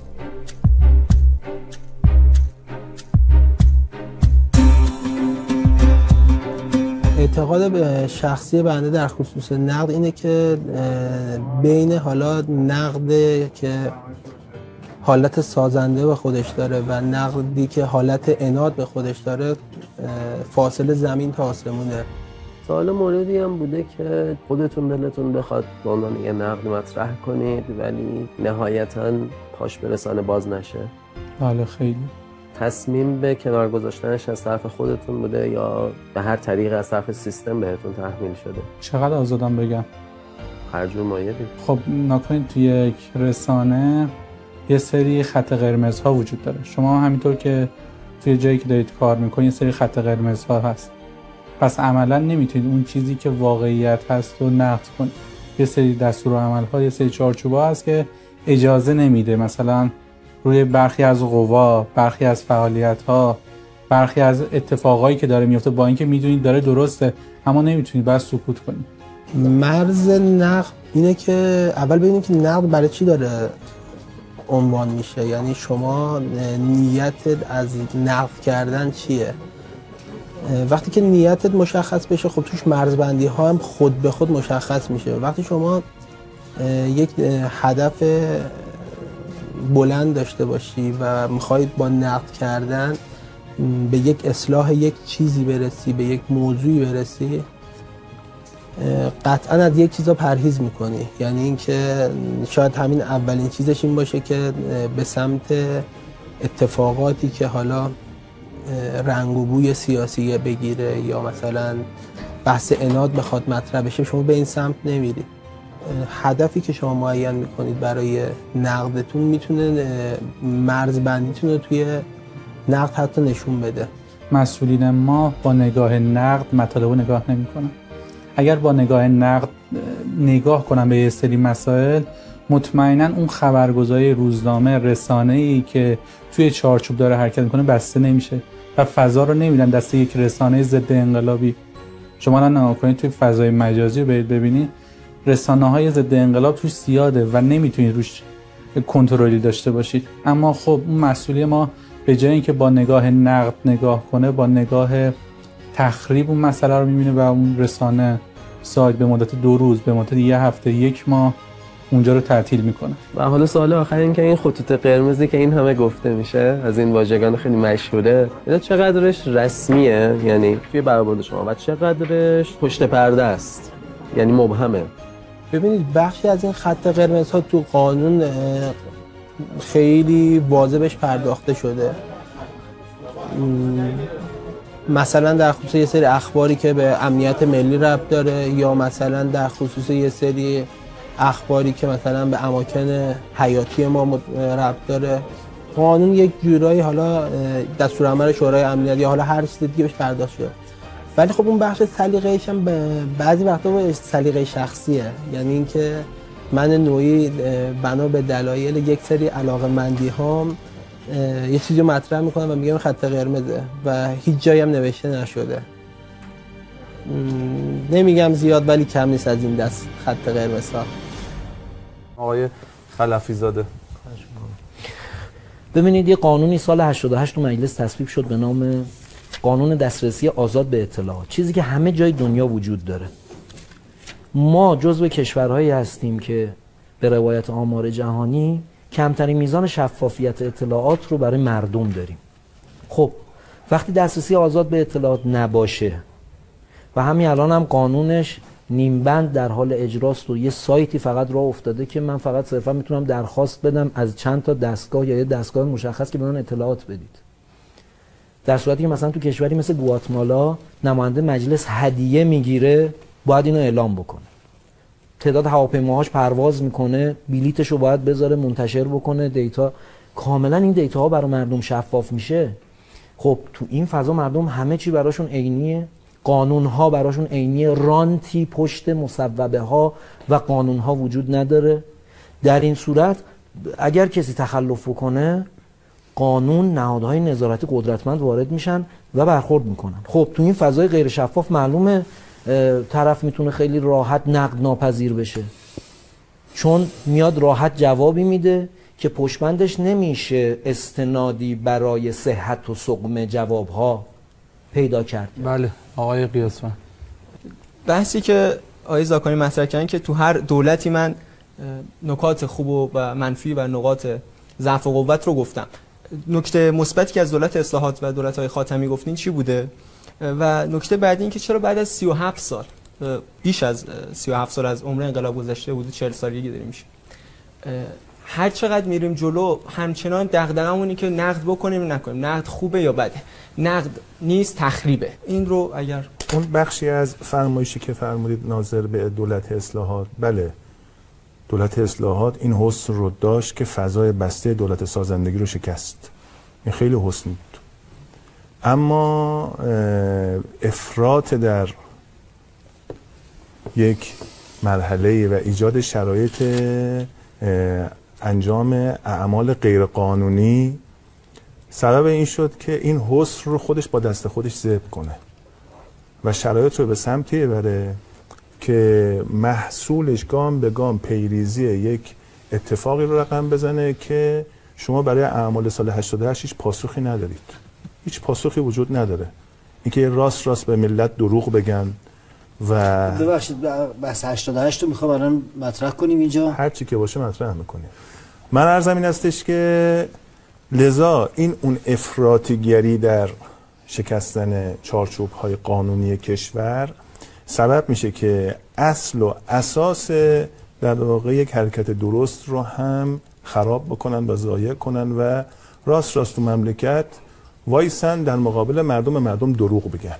اعتقاد شخصی بنده در خصوص نقد اینه که بین حالا نقد که حالت سازنده به خودش داره و نقدی که حالت عناد به خودش داره فاصله زمین تا آسمونه. سوال موردی هم بوده که خودتون دلتون بخواد به عنوان یه نقد مطرح کنید ولی نهایتاً پاش به رسانه باز نشه. بله خیلی. تصمیم به کنار گذاشتنش از طرف خودتون بوده یا به هر طریق از طرف سیستم بهتون تحمیل شده؟ چقدر آزادم بگم؟ هر جور مایلی. خب نکنید توی یک رسانه یه سری خط قرمز ها وجود داره. شما همینطور که توی جایی که دارید کار میکنید یه سری خط قرمز ها هست. پس عملا نمیتونید اون چیزی که واقعیت هست رو نقد کنید. یه سری دستورالعمل ها، یه سری چارچوب‌ها هست که اجازه نمیده مثلا روی برخی از قوا، برخی از فعالیت‌ها، برخی از اتفاقایی که داره میفته با اینکه میدونید داره درسته اما نمیتونید بس سکوت کنید. مرز نقد اینه که اول ببینید که نقد برای چی داره عنوان میشه، یعنی شما نیتت از نقد کردن چیه. وقتی که نیتت مشخص بشه خب توش مرزبندی ها هم خود به خود مشخص میشه. وقتی شما یک هدف بلند داشته باشی و میخواید با نقد کردن به یک اصلاح یک چیزی برسی، به یک موضوعی برسی، قطعا از یک چیزا پرهیز میکنی. یعنی اینکه شاید همین اولین چیزش این باشه که به سمت اتفاقاتی که حالا رنگ و بوی سیاسی بگیره یا مثلا بحث عناد بخواد مطرح بشه شما به این سمت نمیری. هدفی که شما معین میکنید برای نقدتون میتونه مرزبندیتون رو توی نقد حتی نشون بده. مسئولین ما با نگاه نقد مطالب رو نگاه نمیکنن. اگر با نگاه نقد نگاه کنن به یه سری مسائل مطمئنا اون خبرگزاری روزنامه رسانه‌ای که توی چارچوب داره حرکت میکنه بسته نمیشه و فضا رو نمیدن دست یک رسانه ضد انقلابی. شما الان نگاه کنید توی فضای مجازی رو برید ببینید رسانه‌های ضد انقلاب توش زیاده و نمیتونید روش کنترلی داشته باشید. اما خب اون مسئولی ما به جای اینکه با نگاه نقد نگاه کنه با نگاه تخریب اون مسئله رو میبینه و اون رسانه سایت به مدت دو روز به مدت یه هفته یک ماه اونجا رو تعطیل میکنه. و حالا سوال آخر این که این خطوط قرمزی که این همه گفته میشه از این واژگان خیلی مشهوره چقدرش رسمیه، یعنی توی برآورد شما، و چقدرش پشت پرده است یعنی مبهمه؟ ببینید بخشی از این خط قرمز ها تو قانون خیلی واضح بهش پرداخته شده. مثلا در خصوص یه سری اخباری که به امنیت ملی ربط داره یا مثلا در خصوص یه سری اخباری که مثلا به اماکن حیاتی ما ربط داره قانون یک جورایی حالا دستورالعمل شورای امنیت یا حالا هر چیز دیگه بهش پرداخت شده. ولی خب اون بخش سلیقه‌ایش هم بعضی وقتا با سلیقه شخصیه، یعنی اینکه من نوعی بنا به دلایل یک سری علاقه‌مندی هام یه چیزی رو مطرح میکنم و میگم خط قرمزه و هیچ جایی هم نوشته نشده. نمیگم زیاد ولی کم نیست از این دست خط قرمز ها. آقای خلفی زاده. ببینید یه قانونی سال هشتاد و هشت تو مجلس تصویب شد به نام قانون دسترسی آزاد به اطلاعات، چیزی که همه جای دنیا وجود داره. ما جزو کشورهایی هستیم که به روایت آمار جهانی کمترین میزان شفافیت اطلاعات رو برای مردم داریم. خب وقتی دسترسی آزاد به اطلاعات نباشه و همین الان هم قانونش نیمبند در حال اجراست و یه سایتی فقط راه افتاده که من فقط صرفا میتونم درخواست بدم از چند تا دستگاه یا یه دستگاه مشخص که به من اطلاعات بدید. در صورتی که مثلا تو کشوری مثل گواتمالا نماینده مجلس هدیه میگیره باید اینو اعلام بکنه، تعداد هواپیماهاش پرواز میکنه، بلیتش رو باید بذاره منتشر بکنه، دیتا کاملا این دیتا ها برای مردم شفاف میشه. خب تو این فضا مردم همه چی براشون عینیه، قانون ها براشون عینیه، رانتی پشت مصوبه ها و قانون ها وجود نداره. در این صورت اگر کسی تخلف بکنه قانون نهادهای نظارتی قدرتمند وارد میشن و برخورد میکنن. خب تو این فضای غیر شفاف معلومه طرف میتونه خیلی راحت نقد ناپذیر بشه، چون میاد راحت جوابی میده که پشتبندش نمیشه استنادی برای صحت و سقم جوابها پیدا کرد. بله آقای قیاسفند، بحثی که آقای زاکانی مطرح کردن که تو هر دولتی من نکات خوب و منفی و نقاط ضعف و قوت رو گفتم. نکته مثبتی که از دولت اصلاحات و دولت‌های خاتمی گفتین چی بوده؟ و نکته بعدی این که چرا بعد از سی و هفت سال، بیش از سی و هفت سال از عمر انقلاب گذشته، حدود چهل سالگی داریم میشه، هر چقدر میریم جلو همچنان دغدغه‌مونه که نقد بکنیم نکنیم، نقد خوبه یا بده، نقد نیست تخریبه. این رو اگر اون بخشی از فرمایشی که فرمودید ناظر به دولت اصلاحات، بله دولت اصلاحات این حسن رو داشت که فضای بسته دولت سازندگی رو شکست، این خیلی حسن بود. اما افراط در یک مرحله و ایجاد شرایط انجام اعمال غیرقانونی سبب این شد که این حسن رو خودش با دست خودش ذبح کنه و شرایط رو به سمتی ببره که محصولش گام به گام پیریزی یک اتفاقی رو رقم بزنه که شما برای اعمال سال هشتاد و هشت هیچ پاسخی ندارید، هیچ پاسخی وجود نداره. اینکه راست راست به ملت دروغ بگن و ببخشید بحث هشتاد و هشت رو میخوام الان مطرح کنیم اینجا، هر چی که باشه مطرح میکنیم. من عرضم این استش که لذا این اون افراطیگری در شکستن چارچوب های قانونی کشور سبب میشه که اصل و اساس در واقع یک حرکت درست رو هم خراب بکنن و ضایع کنن و راست راست تو مملکت وایسن در مقابل مردم مردم دروغ بگن.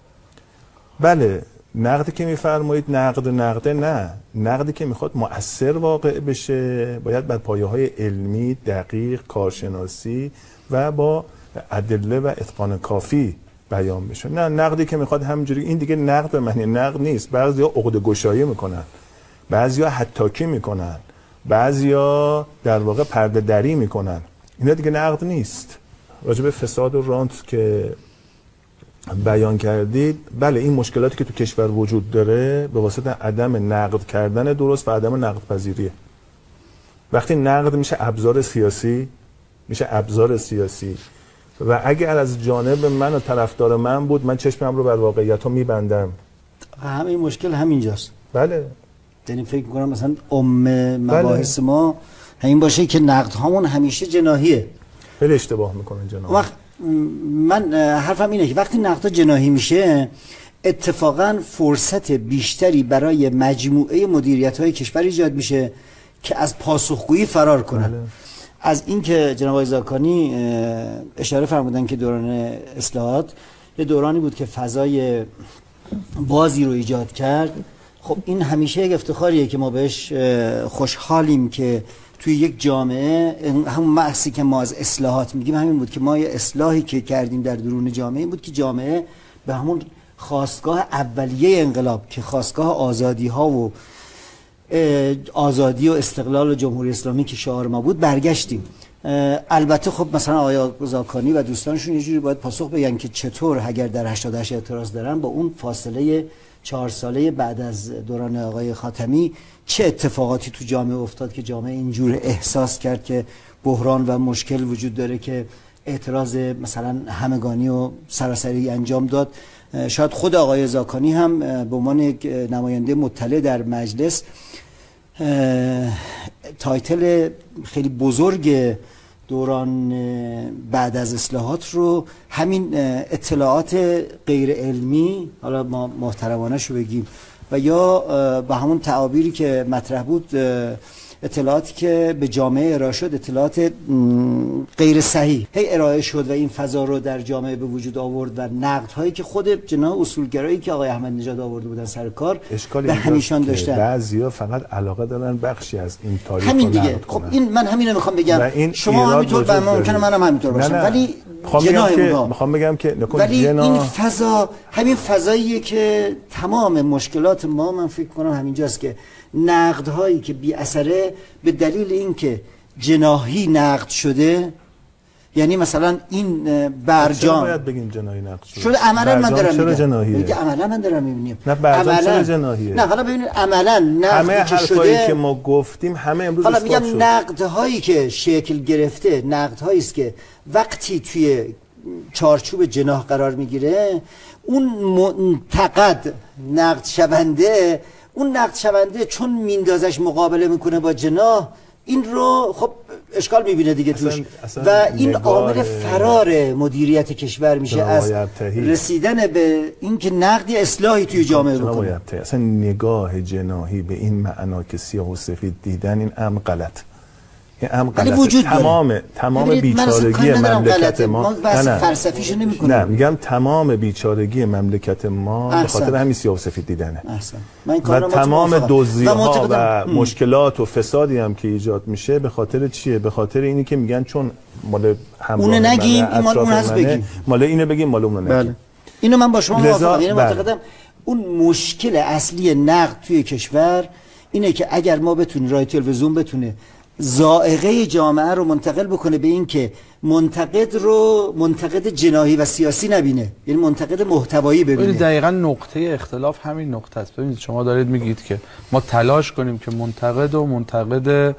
بله نقدی که میفرمایید نقد نقده نه، نقدی که میخواد مؤثر واقع بشه باید بر پایه‌های علمی دقیق کارشناسی و با ادله و اتقان کافی بیان بشه. نه نقدی که میخواد همینجوری، این دیگه نقد به معنی نقد نیست. بعضیا عقده گشایی میکنن، بعضیا حتاکی میکنن، بعضیا در واقع پرده دری میکنن، اینا دیگه نقد نیست. راجع به فساد و رانت که بیان کردید، بله این مشکلاتی که تو کشور وجود داره به واسطه عدم نقد کردن درست و عدم نقد پذیریه. وقتی نقد میشه ابزار سیاسی، میشه ابزار سیاسی و اگر از جانب من و طرفدار من بود من چشمم رو بر واقعیت ها میبندم. همین مشکل همینجاست. بله یعنی فکر میکنم مثلا ام مباحث بله. ما همین باشه که نقد هامون همیشه جناحیه. خیلی اشتباه میکنن جناح. وقت من حرفم اینه که وقتی نقد جناحی میشه اتفاقا فرصت بیشتری برای مجموعه مدیریت های کشور ایجاد میشه که از پاسخگویی فرار کنن. بله. از اینکه جناب آقای زاکانی اشاره فرمودن که دوران اصلاحات یه دورانی بود که فضای بازی رو ایجاد کرد، خب این همیشه یک افتخاریه که ما بهش خوشحالیم که توی یک جامعه، همون بحثی که ما از اصلاحات میگیم همین بود که ما یه اصلاحی که کردیم در درون جامعه این بود که جامعه به همون خواستگاه اولیه انقلاب که خواستگاه آزادی ها و آزادی و استقلال جمهوری اسلامی که شعار ما بود برگشتیم. البته خب مثلا آقای زاکانی و دوستانشون یه جوری باید پاسخ بگن که چطور اگر در هشتاد و هشت اعتراض دارن با اون فاصله چهار ساله بعد از دوران آقای خاتمی چه اتفاقاتی تو جامعه افتاد که جامعه اینجور احساس کرد که بحران و مشکل وجود داره که اعتراض مثلا همگانی و سراسری انجام داد. شاید خود آقای زاکانی هم به عنوان یک نماینده مطلع در مجلس تایتل خیلی بزرگ دوران بعد از اصلاحات رو همین اطلاعات غیر علمی، حالا ما محترمانه شو بگیم، و یا به همون تعابیری که مطرح بود اطلاعاتی که به جامعه ارائه شد اطلاعات غیر صحیح هی ارائه شد و این فضا رو در جامعه به وجود آورد و نقدهایی که خود جناح اصولگرایی که آقای احمدی نژاد آورده بودن سر کار به همیشان داشتن. بعضیا فقط علاقه دارن بخشی از این تاریخ همین رو دیگه. نقد خب کنن. این من همینو میخوام بگم، شما همینطور و ممکنه منم همینطور باشم، ولی جناح اونها میخوام بگم که ولی جناح... این فضا همین فضاییه که تمام مشکلات ما من فکر کنم همینجاست که نقدهایی که بی اثره به دلیل اینکه جناحی نقد شده، یعنی مثلا این برجام چرا باید بگین جناحی نقد شده؟ شده عملا من دارم چرا جناحیه؟ میگه عملا من دارم میبینیم. نه برجام چرا جناحیه؟ نه حالا ببینید عملا نقدی که شده که ما گفتیم همه امروز حالا میگم نقدهایی که شکل گرفته نقدهایی است که وقتی توی چارچوب جناح قرار میگیره اون منتقد نقد شونده اون نقد شونده چون میندازش مقابله میکنه با جناح این رو خب اشکال میبینه دیگه توش اصلا اصلا و این عامل فرار مدیریت کشور میشه از رسیدن به اینکه نقدی اصلاحی توی جامعه بکنه. اصلا نگاه جناحی به این معنا که سیاه و سفید دیدن این امر غلط، این امر غلط. تمام تمام بیچارگی مملکت ما بحث فلسفیشو نمی‌کنم، نه میگم تمام بیچارگی مملکت ما به خاطر همین سیاه و سفید دیدنه و تمام دزدی‌ها و مشکلات و فسادی هم که ایجاد میشه به خاطر چیه؟ به خاطر اینی که میگن چون مال همراه اون نگیم این مال اون هست بگیم، مال اینو بگیم مال اون نگیم. بله. اینو من با شما موافقم، یعنی معتقدم اون مشکل اصلی نقد توی کشور اینه که اگر ما بتونیم رای تلویزیون بتونه ذائقه جامعه رو منتقل بکنه به این که منتقد رو منتقد جناحی و سیاسی نبینه، یعنی منتقد محتوایی ببینه. دقیقاً نقطه اختلاف همین نقطه است. ببینید شما دارید میگید که ما تلاش کنیم که منتقد و منتقد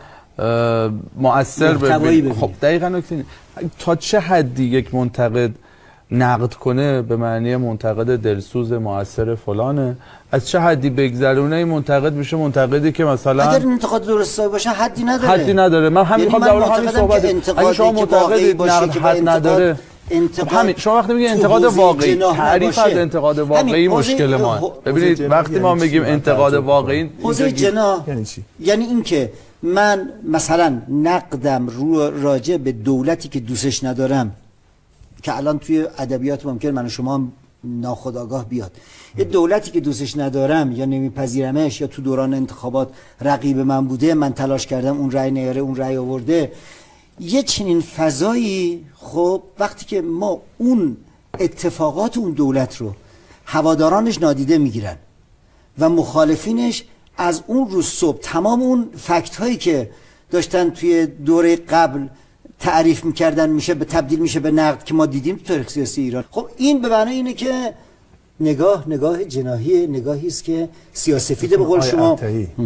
مؤثر ببینیم. خب دقیقاً نکته تا چه حدی یک منتقد نقد کنه به معنی منتقد دلسوز مؤثر فلانه، از چه حدی بگذرونه این منتقد میشه منتقدی که مثلا اگر انتقاد درست باشه حدی نداره حدی نداره. من همین میخوام در همین صحبت اگه شما منتقدی نقد حد نداره همین شما وقتی میگید انتقاد واقعی تعریف از انتقاد واقعی مشکل ما. ببینید وقتی ما میگیم انتقاد واقعی حوزه جناح یعنی چی؟ یعنی اینکه من مثلا نقدم رو راجع به دولتی که دوستش ندارم که الان توی ادبیات ممکن من و شما ناخودآگاه بیاد، یه دولتی که دوستش ندارم یا نمیپذیرمش یا تو دوران انتخابات رقیب من بوده، من تلاش کردم اون رأی نیاره اون رأی آورده، یه چنین فضایی خب وقتی که ما اون اتفاقات اون دولت رو هوادارانش نادیده میگیرن و مخالفینش از اون روز صبح تمام اون فکت هایی که داشتن توی دوره قبل تعریف میکردن میشه به تبدیل میشه به نقد که ما دیدیم تو تاریخ سیاسی ایران. خب این به معنی اینه که نگاه نگاه جناحی، نگاهی است که سیاسفیده به قول شما.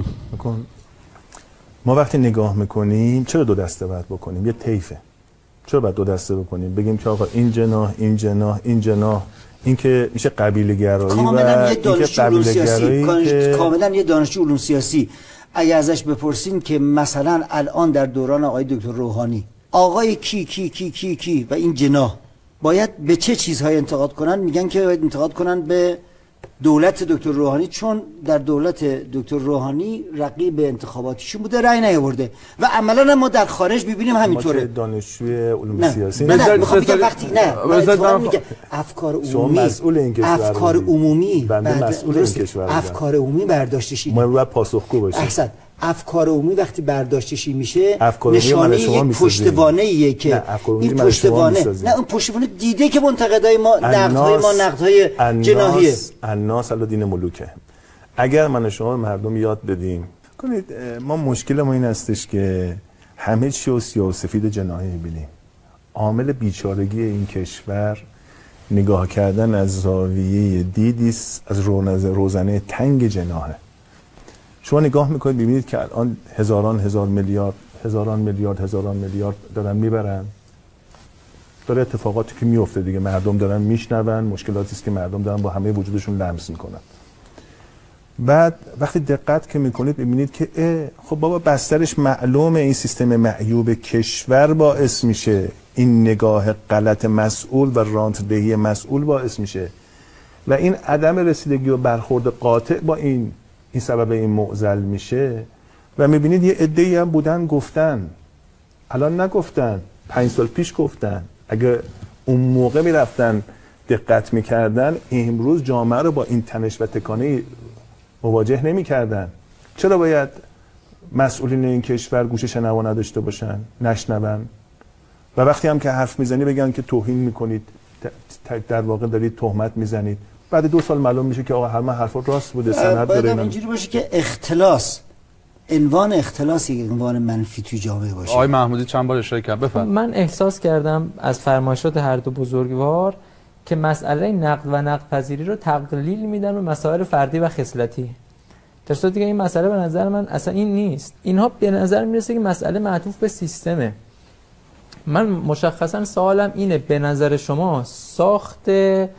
ما وقتی نگاه میکنیم چرا دو دسته باید بکنیم؟ یه طیفه. چرا باید دو دسته بکنیم؟ بگیم که آقا این جناح این جناح این جناح این که میشه قبیله گرایی و این که قبیله گرایی که کاملا یه دانشجو علوم سیاسی اگه ازش بپرسین که مثلا الان در دوران آقای دکتر روحانی آقای کی کی کی کی کی و این جناح باید به چه چیزهای انتقاد کنن، میگن که باید انتقاد کنن به دولت دکتر روحانی چون در دولت دکتر روحانی رقیب انتخاباتیشون بوده رأی نیاورده و عملا ما در خارج ببینیم همینطوره. ما دانشجوی علوم سیاسی نه نه میخوام بگم وقتی نه میگه افکار عمومی مسئول این کشور افکار عمومی بنده مسئول این کشور افکار عمومی برداشتشی ما باید پاسخگو باشیم. احسن افکار عمومی وقتی برداشتشی میشه نشانه یک پشتوانه ایه که این پشتوانه نه اون پشتوانه دیده که منتقدای ما نقدهای ما نقدهای جناحیه. الناس الدین ملوکه. اگر من شما مردم یاد بدیم کنید ما مشکل ما این هستش که همه چی رو سیاه و سفید جناحی می‌بینیم. عامل بیچارگی این کشور نگاه کردن از زاویه دیدی از روزنه تنگ جناحه. شما نگاه میکنید ببینید که الان هزاران هزار میلیارد هزاران میلیارد هزاران میلیارد دارن میبرن، داره اتفاقاتی که میفته دیگه، مردم دارن میشنون، مشکلاتی است که مردم دارن با همه وجودشون لمس میکنن. بعد وقتی دقت که میکنید ببینید که خب بابا بسترش معلومه این سیستم معیوب کشور باعث میشه، این نگاه غلط مسئول و رانتدهی مسئول باعث میشه و این عدم رسیدگی و برخورد قاطع با این این سبب این معضل میشه و میبینید یه عده‌ای هم بودن گفتن، الان نگفتن، پنج سال پیش گفتن. اگه اون موقع میرفتن دقت میکردن امروز جامعه رو با این تنش و تکانه مواجه نمیکردن. چرا باید مسئولین این کشور گوش شنوا نداشته باشن، نشنون؟ و وقتی هم که حرف میزنی بگن که توهین میکنید، در واقع دارید تهمت میزنید. بعد دو سال معلوم میشه که آقا همه حرفا راست بوده، سند داره. باید اینجوری باشه که اختلاس، عنوان اختلاس یک عنوان منفی توی جامعه باشه. آقای محمودی چند بار اشاره کرد، بفرمایید. من احساس کردم از فرمایشات هر دو بزرگوار که مسئله نقد و نقد پذیری رو تقلیل میدن به مسائل فردی و خصلتی، در صورتی که این مسئله به نظر من اصلا این نیست. اینها به نظر میرسه که مسئله معطوف به سیستمه. من مشخصا سوالم اینه، به نظر شما ساخت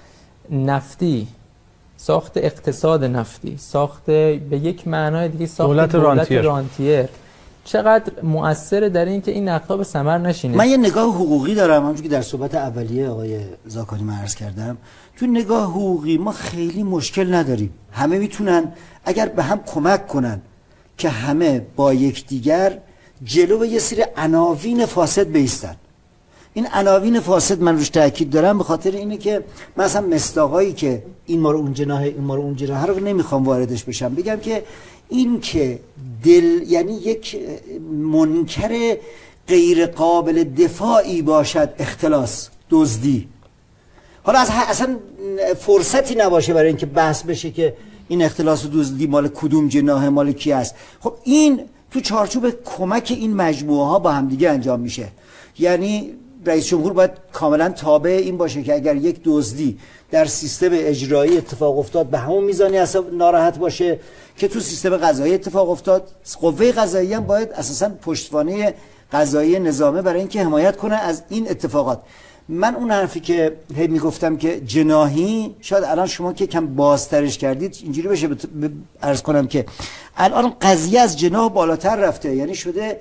نفتی، ساخت اقتصاد نفتی، ساخت به یک معنای دیگه ساخت دولت, دولت رانتیر. رانتیر چقدر مؤثره در این که این نقدها به ثمر نشینه؟ من یه نگاه حقوقی دارم، همونجوری که در صحبت اولیه آقای زاکانی من عرض کردم. تو نگاه حقوقی ما خیلی مشکل نداریم، همه میتونن اگر به هم کمک کنن که همه با یکدیگر جلو یه سری عناوین فاسد بایستن. این عناوین فاسد من روش تاکید دارم به خاطر اینه که مثلا مصداقایی که این ما رو اون جناح این ما رو اون جناح رو نمیخوام واردش بشم، بگم که این که دل یعنی یک منکر غیر قابل دفاعی باشد اختلاس، دزدی، حالا از اصلا فرصتی نباشه برای اینکه بحث بشه که این اختلاس و دزدی مال کدوم جناح، مال کی است. خب این تو چارچوب کمک این مجموعه ها با همدیگه انجام میشه. یعنی رئیس جمهور باید کاملا تابع این باشه که اگر یک دزدی در سیستم اجرایی اتفاق افتاد به همون میزانی اصلا ناراحت باشه که تو سیستم قضایی اتفاق افتاد. قوه قضایی هم باید اساسا پشتوانه قضایی نظامه برای اینکه حمایت کنه از این اتفاقات. من اون حرفی که هی میگفتم که جناحی، شاید الان شما که کم بازترش کردید اینجوری بشه عرض کنم که الان قضیه از جناح بالاتر رفته، یعنی شده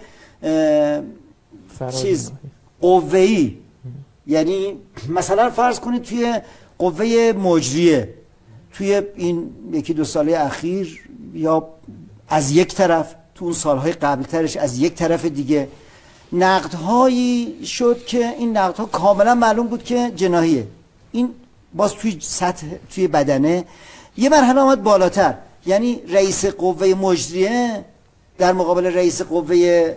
چیز قوه‌ای. یعنی مثلا فرض کنید توی قوه مجریه توی این یکی دو ساله اخیر یا از یک طرف، تو اون سالهای قبلترش از یک طرف دیگه نقدهایی شد که این نقدها کاملا معلوم بود که جناحیه. این باز توی سطح توی بدنه یه مرحله آمد بالاتر، یعنی رئیس قوه مجریه در مقابل رئیس قوه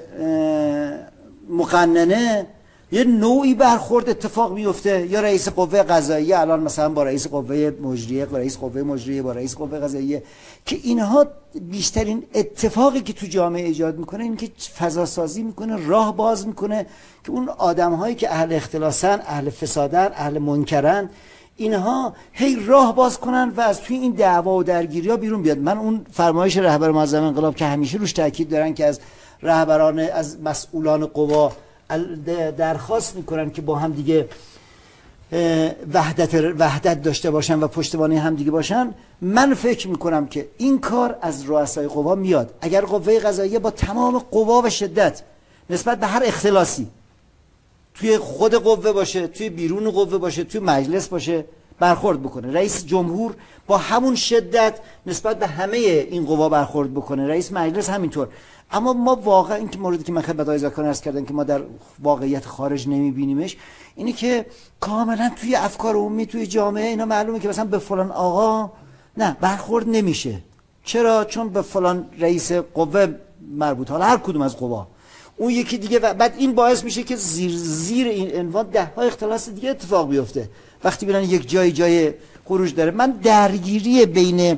مقننه یه نوعی برخورد اتفاق میفته، یا رئیس قوه قضاییه الان مثلا با رئیس قوه مجریه، با رئیس قوه مجریه با رئیس قوه قضاییه، که اینها بیشترین اتفاقی که تو جامعه ایجاد میکنه این که فضا سازی میکنه، راه باز میکنه که اون آدمهایی که اهل اختلاسن، اهل فسادن، اهل منکرن، اینها هی راه باز کنن و از توی این دعوا و درگیری ها بیرون بیاد. من اون فرمایش رهبر معظم انقلاب که همیشه روش تاکید دارن که از رهبران، از مسئولان قوا درخواست میکنن که با هم دیگه وحدت وحدت داشته باشن و پشتوانه هم دیگه باشن، من فکر میکنم که این کار از رؤسای قوا میاد. اگر قوه قضاییه با تمام قوا و شدت نسبت به هر اختلاسی توی خود قوه باشه، توی بیرون قوه باشه، توی مجلس باشه برخورد بکنه، رئیس جمهور با همون شدت نسبت به همه این قوا برخورد بکنه، رئیس مجلس همینطور. اما ما واقعا این که موردی که من خدمت آقای زاکانی عرض کردم که ما در واقعیت خارج نمیبینیمش، اینه که کاملا توی افکار عمومی توی جامعه اینا معلومه که مثلا به فلان آقا نه برخورد نمیشه. چرا؟ چون به فلان رئیس قوه مربوط، حالا هر کدوم از قوا، اون یکی دیگه، و بعد این باعث میشه که زیر زیر این عنوان ده ها اختلاس دیگه اتفاق بیفته وقتی ببینن یک جای جای خروج داره. من درگیری بین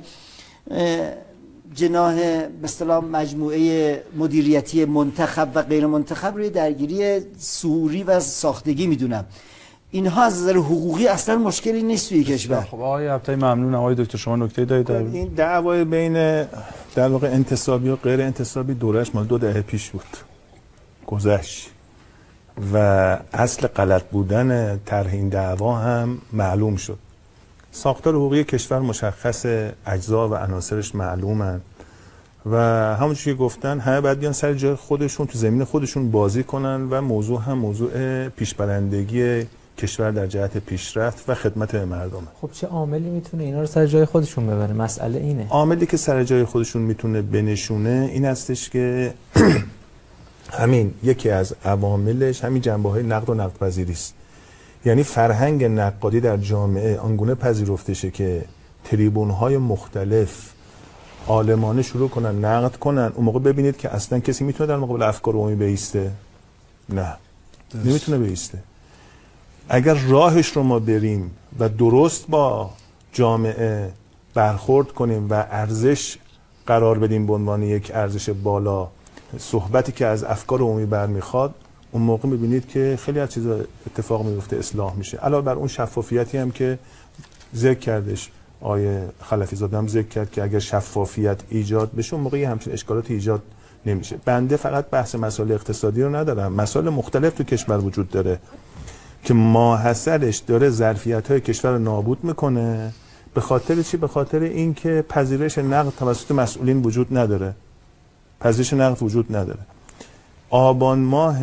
جناح به اصطلاح مجموعه مدیریتی منتخب و غیر منتخب روی درگیری سوری و ساختگی میدونم. اینها از نظر حقوقی اصلا مشکلی نیست توی کشور. خب آقای عبدی ممنون. آقای دکتر شما نکته دارید؟ این دعوای بین در واقع انتصابی و غیر انتصابی دورش مال دو دهه پیش بود، گذشت و اصل غلط بودن طرح این دعوا هم معلوم شد. ساختار حقوقی کشور مشخص، اجزا و عناصرش معلومن و همونجوری که گفتن همه باید بیان سر جای خودشون، تو زمین خودشون بازی کنن و موضوع هم موضوع پیشبرندگی کشور در جهت پیشرفت و خدمت به مردمه. خب چه عاملی میتونه اینا رو سر جای خودشون ببره؟ مسئله اینه. عاملی که سر جای خودشون میتونه بنشونه این هستش که همین یکی از عواملش همین جنبه‌های نقد و نقدپذیری است. یعنی فرهنگ نقادی در جامعه آنگونه پذیرفته شه که تریبون‌های مختلف عالمانه شروع کنن نقد کنن، اون موقع ببینید که اصلا کسی میتونه در مقابل افکار عمومی بایسته؟ نه، نمیتونه بایسته. اگر راهش رو ما بریم و درست با جامعه برخورد کنیم و ارزش قرار بدیم به عنوان یک ارزش بالا، صحبتی که از افکار عمومی برمیخواد، اون موقع میبینید که خیلی از چیزا اتفاق میفته، اصلاح میشه. علاوه بر اون شفافیتی هم که ذکر کردش آیه خلفی زاده هم ذکر کرد که اگر شفافیت ایجاد بشه اون موقع همچین اشکالات ایجاد نمیشه. بنده فقط بحث مسائل اقتصادی رو ندارم، مسائل مختلف تو کشور وجود داره که ماحصلش داره ظرفیت‌های کشور رو نابود میکنه. به خاطر چی؟ به خاطر اینکه پذیرش نقد توسط مسئولین وجود نداره. پذیرش نقد وجود نداره. آبان ماه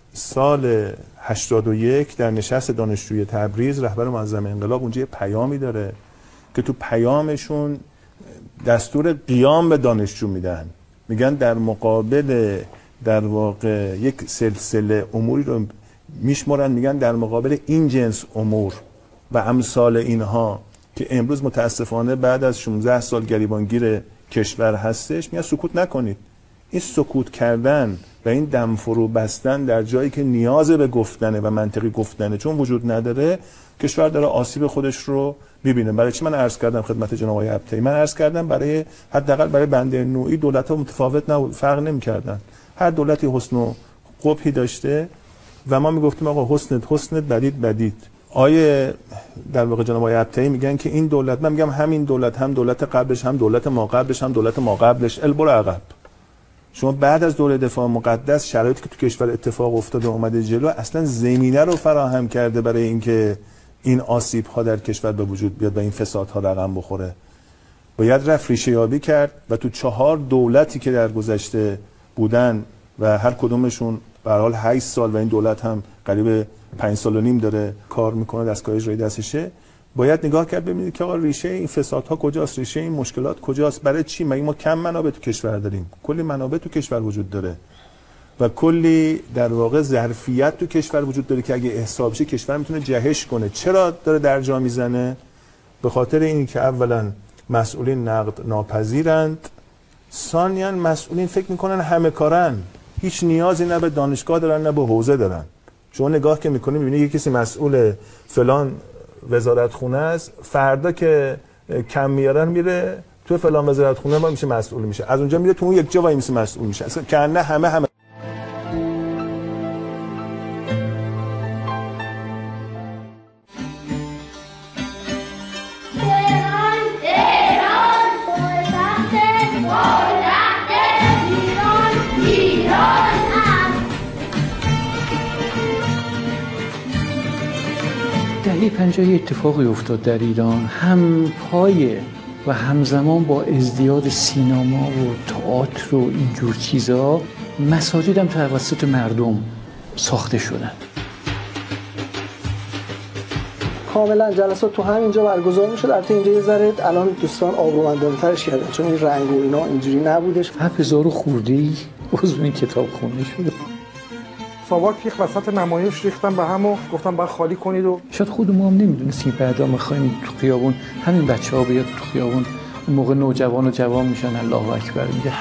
سال هشتاد و یک در نشست دانشجوی تبریز رهبر معظم انقلاب اونجا یه پیامی داره که تو پیامشون دستور قیام به دانشجو میدن. میگن در مقابل در واقع یک سلسله اموری رو میشمارن، میگن در مقابل این جنس امور و امثال اینها که امروز متاسفانه بعد از شانزده سال گریبانگیر کشور هستش، میگن سکوت نکنید. این سکوت کردن و این دم فرو بستن در جایی که نیاز به گفتنه و منطقی گفتنه چون وجود نداره، کشور داره آسیب خودش رو میبینه. برای چی من عرض کردم خدمت جناب آقای ابطحی؟ من عرض کردم برای حداقل برای بنده نوعی دولت‌ها متفاوت نبود، فرق نمی‌کردن. هر دولتی حسن و قبحی داشته و ما میگفتیم آقا حسنت حسنت بدید بدید. آیه در واقع جناب آقای ابطحی میگن که این دولت، من میگم همین دولت هم دولت قبلش هم دولت ما قبلش هم دولت ما قبلش البر عقب. شما بعد از دوره دفاع مقدس شرایطی که تو کشور اتفاق افتاده اومده جلو، اصلا زمینه رو فراهم کرده برای اینکه این آسیب ها در کشور به وجود بیاد و این فساد ها رقم بخوره. باید رفت ریشه یابی کرد و تو چهار دولتی که در گذشته بودن و هر کدومشون به هر حال هشت سال و این دولت هم قریب پنج سال و نیم داره کار میکنه، دستگاه اجرایی دستشه، باید نگاه کرد ببینید که آقا ریشه این فسادها کجاست، ریشه این مشکلات کجاست، برای چی؟ مگه ما کم منابع تو کشور داریم؟ کلی منابع تو کشور وجود داره و کلی در واقع ظرفیت تو کشور وجود داره که اگه احساب شه کشور میتونه جهش کنه. چرا داره درجا میزنه؟ به خاطر اینکه اولا مسئولین نقد ناپذیرند، ثانیاً مسئولین فکر میکنن همه کارن، هیچ نیازی نه به دانشگاه دارن نه به حوزه دارن. شما نگاه که میکنی میبینی یه کسی مسئول فلان وزارت خونه است، فردا که کم میارن میره تو فلان وزارت خونه ما میشه مسئول میشه، از اونجا میره تو اون یک جا وای میشه مسئول میشه. اصلا که نه همه همه دهه پنجاه اتفاقی افتاد در ایران، هم پایه و همزمان با ازدیاد سینما و تئاتر و اینجور چیزا مساجد هم توسط مردم ساخته شدن. کاملا جلسات تو همینجا برگزار میشد. البته اینجا یه ذره الان دوستان آبرومندانه‌ترش کردن چون این رنگ و اینا اینجوری نبودش. هفت هزار خورده‌ای عضو این کتابخونه شده. ساواک یک وسط نمایش ریختن به هم و گفتن باید خالی کنید و شاید خود ما هم نمیدونستیم بعدا میخوایم تو خیابون همین بچه ها بیاد تو خیابون، اون موقع نوجوان و جوان میشن الله اکبر میگه.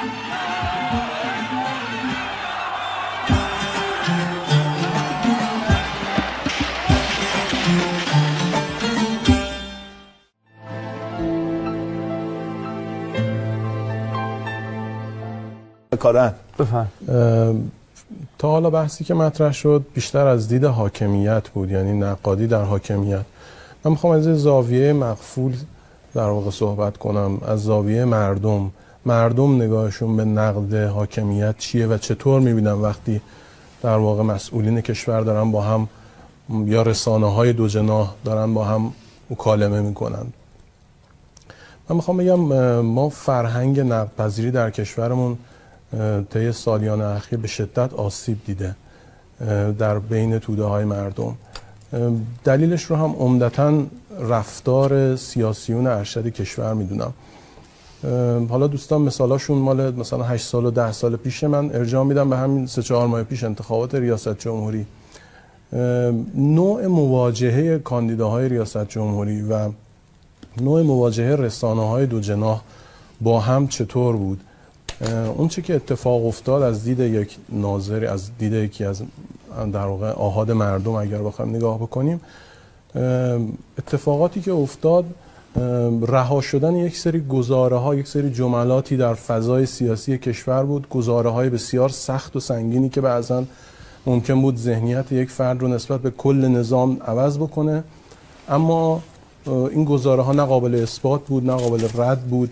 کارن بفهم. تا حالا بحثی که مطرح شد بیشتر از دید حاکمیت بود، یعنی نقادی در حاکمیت. من میخوام از زاویه مقفول در واقع صحبت کنم، از زاویه مردم. مردم نگاهشون به نقد حاکمیت چیه و چطور میبینن وقتی در واقع مسئولین کشور دارن با هم یا رسانه های دو جناح دارن با هم مکالمه میکنن. من میخوام بگم ما فرهنگ نقدپذیری در کشورمون طی سالیان اخیر به شدت آسیب دیده در بین توده های مردم دلیلش رو هم عمدتاً رفتار سیاسیون ارشد کشور میدونم. حالا دوستان مثالاشون مال مثلا هشت سال و ده سال پیش، من ارجاع میدم به همین سه چهار ماه پیش انتخابات ریاست جمهوری. نوع مواجهه کاندیداهای ریاست جمهوری و نوع مواجهه رسانه‌های دو جناح با هم چطور بود؟ اون چه که اتفاق افتاد از دید یک ناظری، از دید یکی از در واقع آحاد مردم اگر بخوایم نگاه بکنیم، اتفاقاتی که افتاد رها شدن یک سری گزاره ها، یک سری جملاتی در فضای سیاسی کشور بود، گزاره های بسیار سخت و سنگینی که بعضا ممکن بود ذهنیت یک فرد رو نسبت به کل نظام عوض بکنه، اما این گزاره ها نه قابل اثبات بود نه قابل رد بود.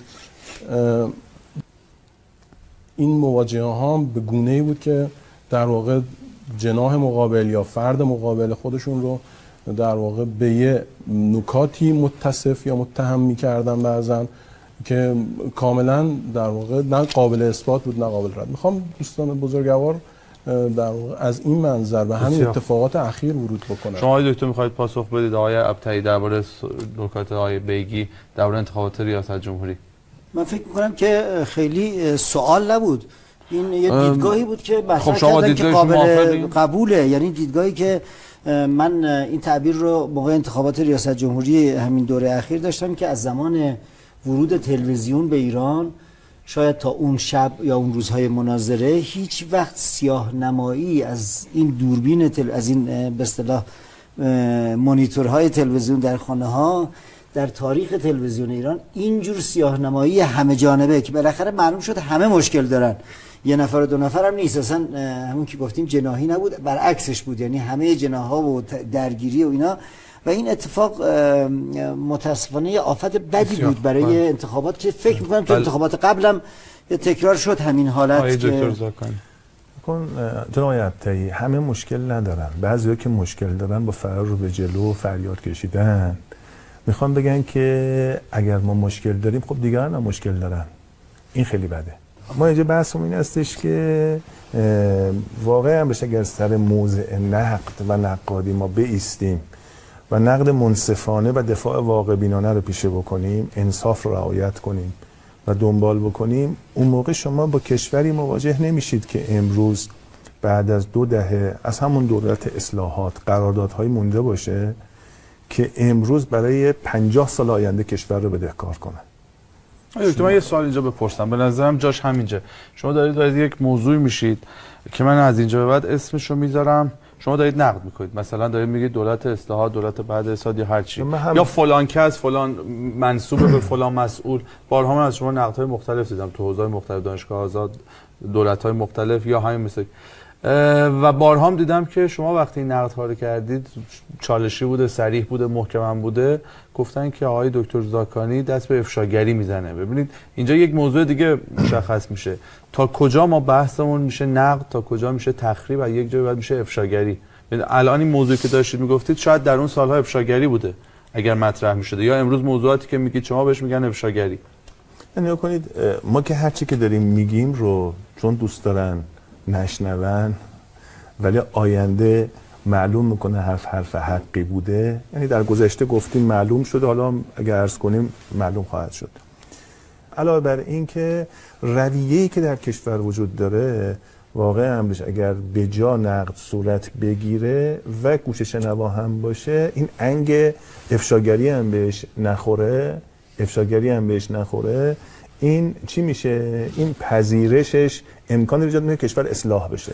این مواجهه ها به گونه‌ای بود که در واقع جناح مقابل یا فرد مقابل خودشون رو در واقع به یه نکاتی متصف یا متهم می‌کردن بعضن که کاملا در واقع نه قابل اثبات بود نه قابل رد. میخوام دوستان بزرگوار در واقع از این منظر به همین اتفاقات اخیر ورود بکنن. شما آقای دکتر میخواید پاسخ بدید آقای ابطحی درباره نکات آقای بیگی درباره انتخابات ریاست جمهوری؟ من فکر میکنم که خیلی سوال نبود، این یه دیدگاهی بود که مطرح خب کردن که قابل قبوله، یعنی دیدگاهی که من این تعبیر رو موقع انتخابات ریاست جمهوری همین دوره اخیر داشتم که از زمان ورود تلویزیون به ایران شاید تا اون شب یا اون روزهای مناظره هیچ وقت سیاه نمایی از این دوربین تل... از این به اصطلاح مانیتورهای تلویزیون در خانه ها در تاریخ تلویزیون ایران اینجور سیاه نمایی همه جانبه که بالاخره معلوم شد همه مشکل دارن، یه نفر و دو نفر هم نیست، اصلا همون که گفتیم جناحی نبود، برعکسش بود، یعنی همه جناح‌ها و درگیری و اینا، و این اتفاق متاسفانه یه آفت بدی بود برای بله. انتخابات که فکر می‌کنم که انتخابات قبلم تکرار شد همین حالت که دکتر زاکانی کن. جناب ابطحی همه مشکل ندارن، بعضیا که مشکل دارن با فرار رو به جلو و فریاد کشیدن میخوام بگن که اگر ما مشکل داریم خب دیگران هم مشکل دارن، این خیلی بده. ما اینجا بحثمون این هستش که واقعا بشه اگر سر موضع نقد و نقادی ما بایستیم و نقد منصفانه و دفاع واقع بینانه رو پیشه بکنیم، انصاف رو رعایت کنیم و دنبال بکنیم، اون موقع شما با کشوری مواجه نمیشید که امروز بعد از دو دهه از همون دولت اصلاحات قراردادهای مونده باشه که امروز برای پنجاه سال آینده کشور رو بدهکار کنن. دکتر من یه سوال اینجا بپرسم، به نظرم جاش همینجا. شما دارید دارید یک موضوعی میشید که من از اینجا به بعد اسمش رو میذارم، شما دارید نقد میکنید، مثلا دارید میگید دولت اصلاحات، دولت بعد اصلاحات یا هر چی، هم... یا فلان کس فلان منسوب به فلان مسئول. بارها من از شما نقدهای مختلف دیدم تو حوزه‌های مختلف، دانشگاه آزاد، دولت‌های مختلف یا همین مثل و بارها هم دیدم که شما وقتی این نقدها رو کردید چالشی بوده، صریح بوده، محکم بوده، گفتن که آقای دکتر زاکانی دست به افشاگری میزنه. ببینید اینجا یک موضوع دیگه مشخص میشه، تا کجا ما بحثمون میشه نقد، تا کجا میشه تخریب و یک جای بعد میشه افشاگری. الان این موضوعی که داشتید میگفتید شاید در اون سالها افشاگری بوده اگر مطرح میشده، یا امروز موضوعاتی که میگید شما بهش میگن افشاگری. نگاه کنید، ما که هر چی که داریم میگیم رو چون دوست دارن نشنون ولی آینده معلوم میکنه حرف حرف حقی بوده، یعنی در گذشته گفتیم معلوم شده، حالا اگر عرض کنیم معلوم خواهد شد. علاوه بر این که رویه‌ای که در کشور وجود داره واقعا امرش اگر به جا نقد صورت بگیره و گوش شنوا هم باشه، این انگ افشاگری هم بهش نخوره افشاگری هم بهش نخوره این چی میشه؟ این پذیرشش امکان ایجاد میکنه کشور اصلاح بشه.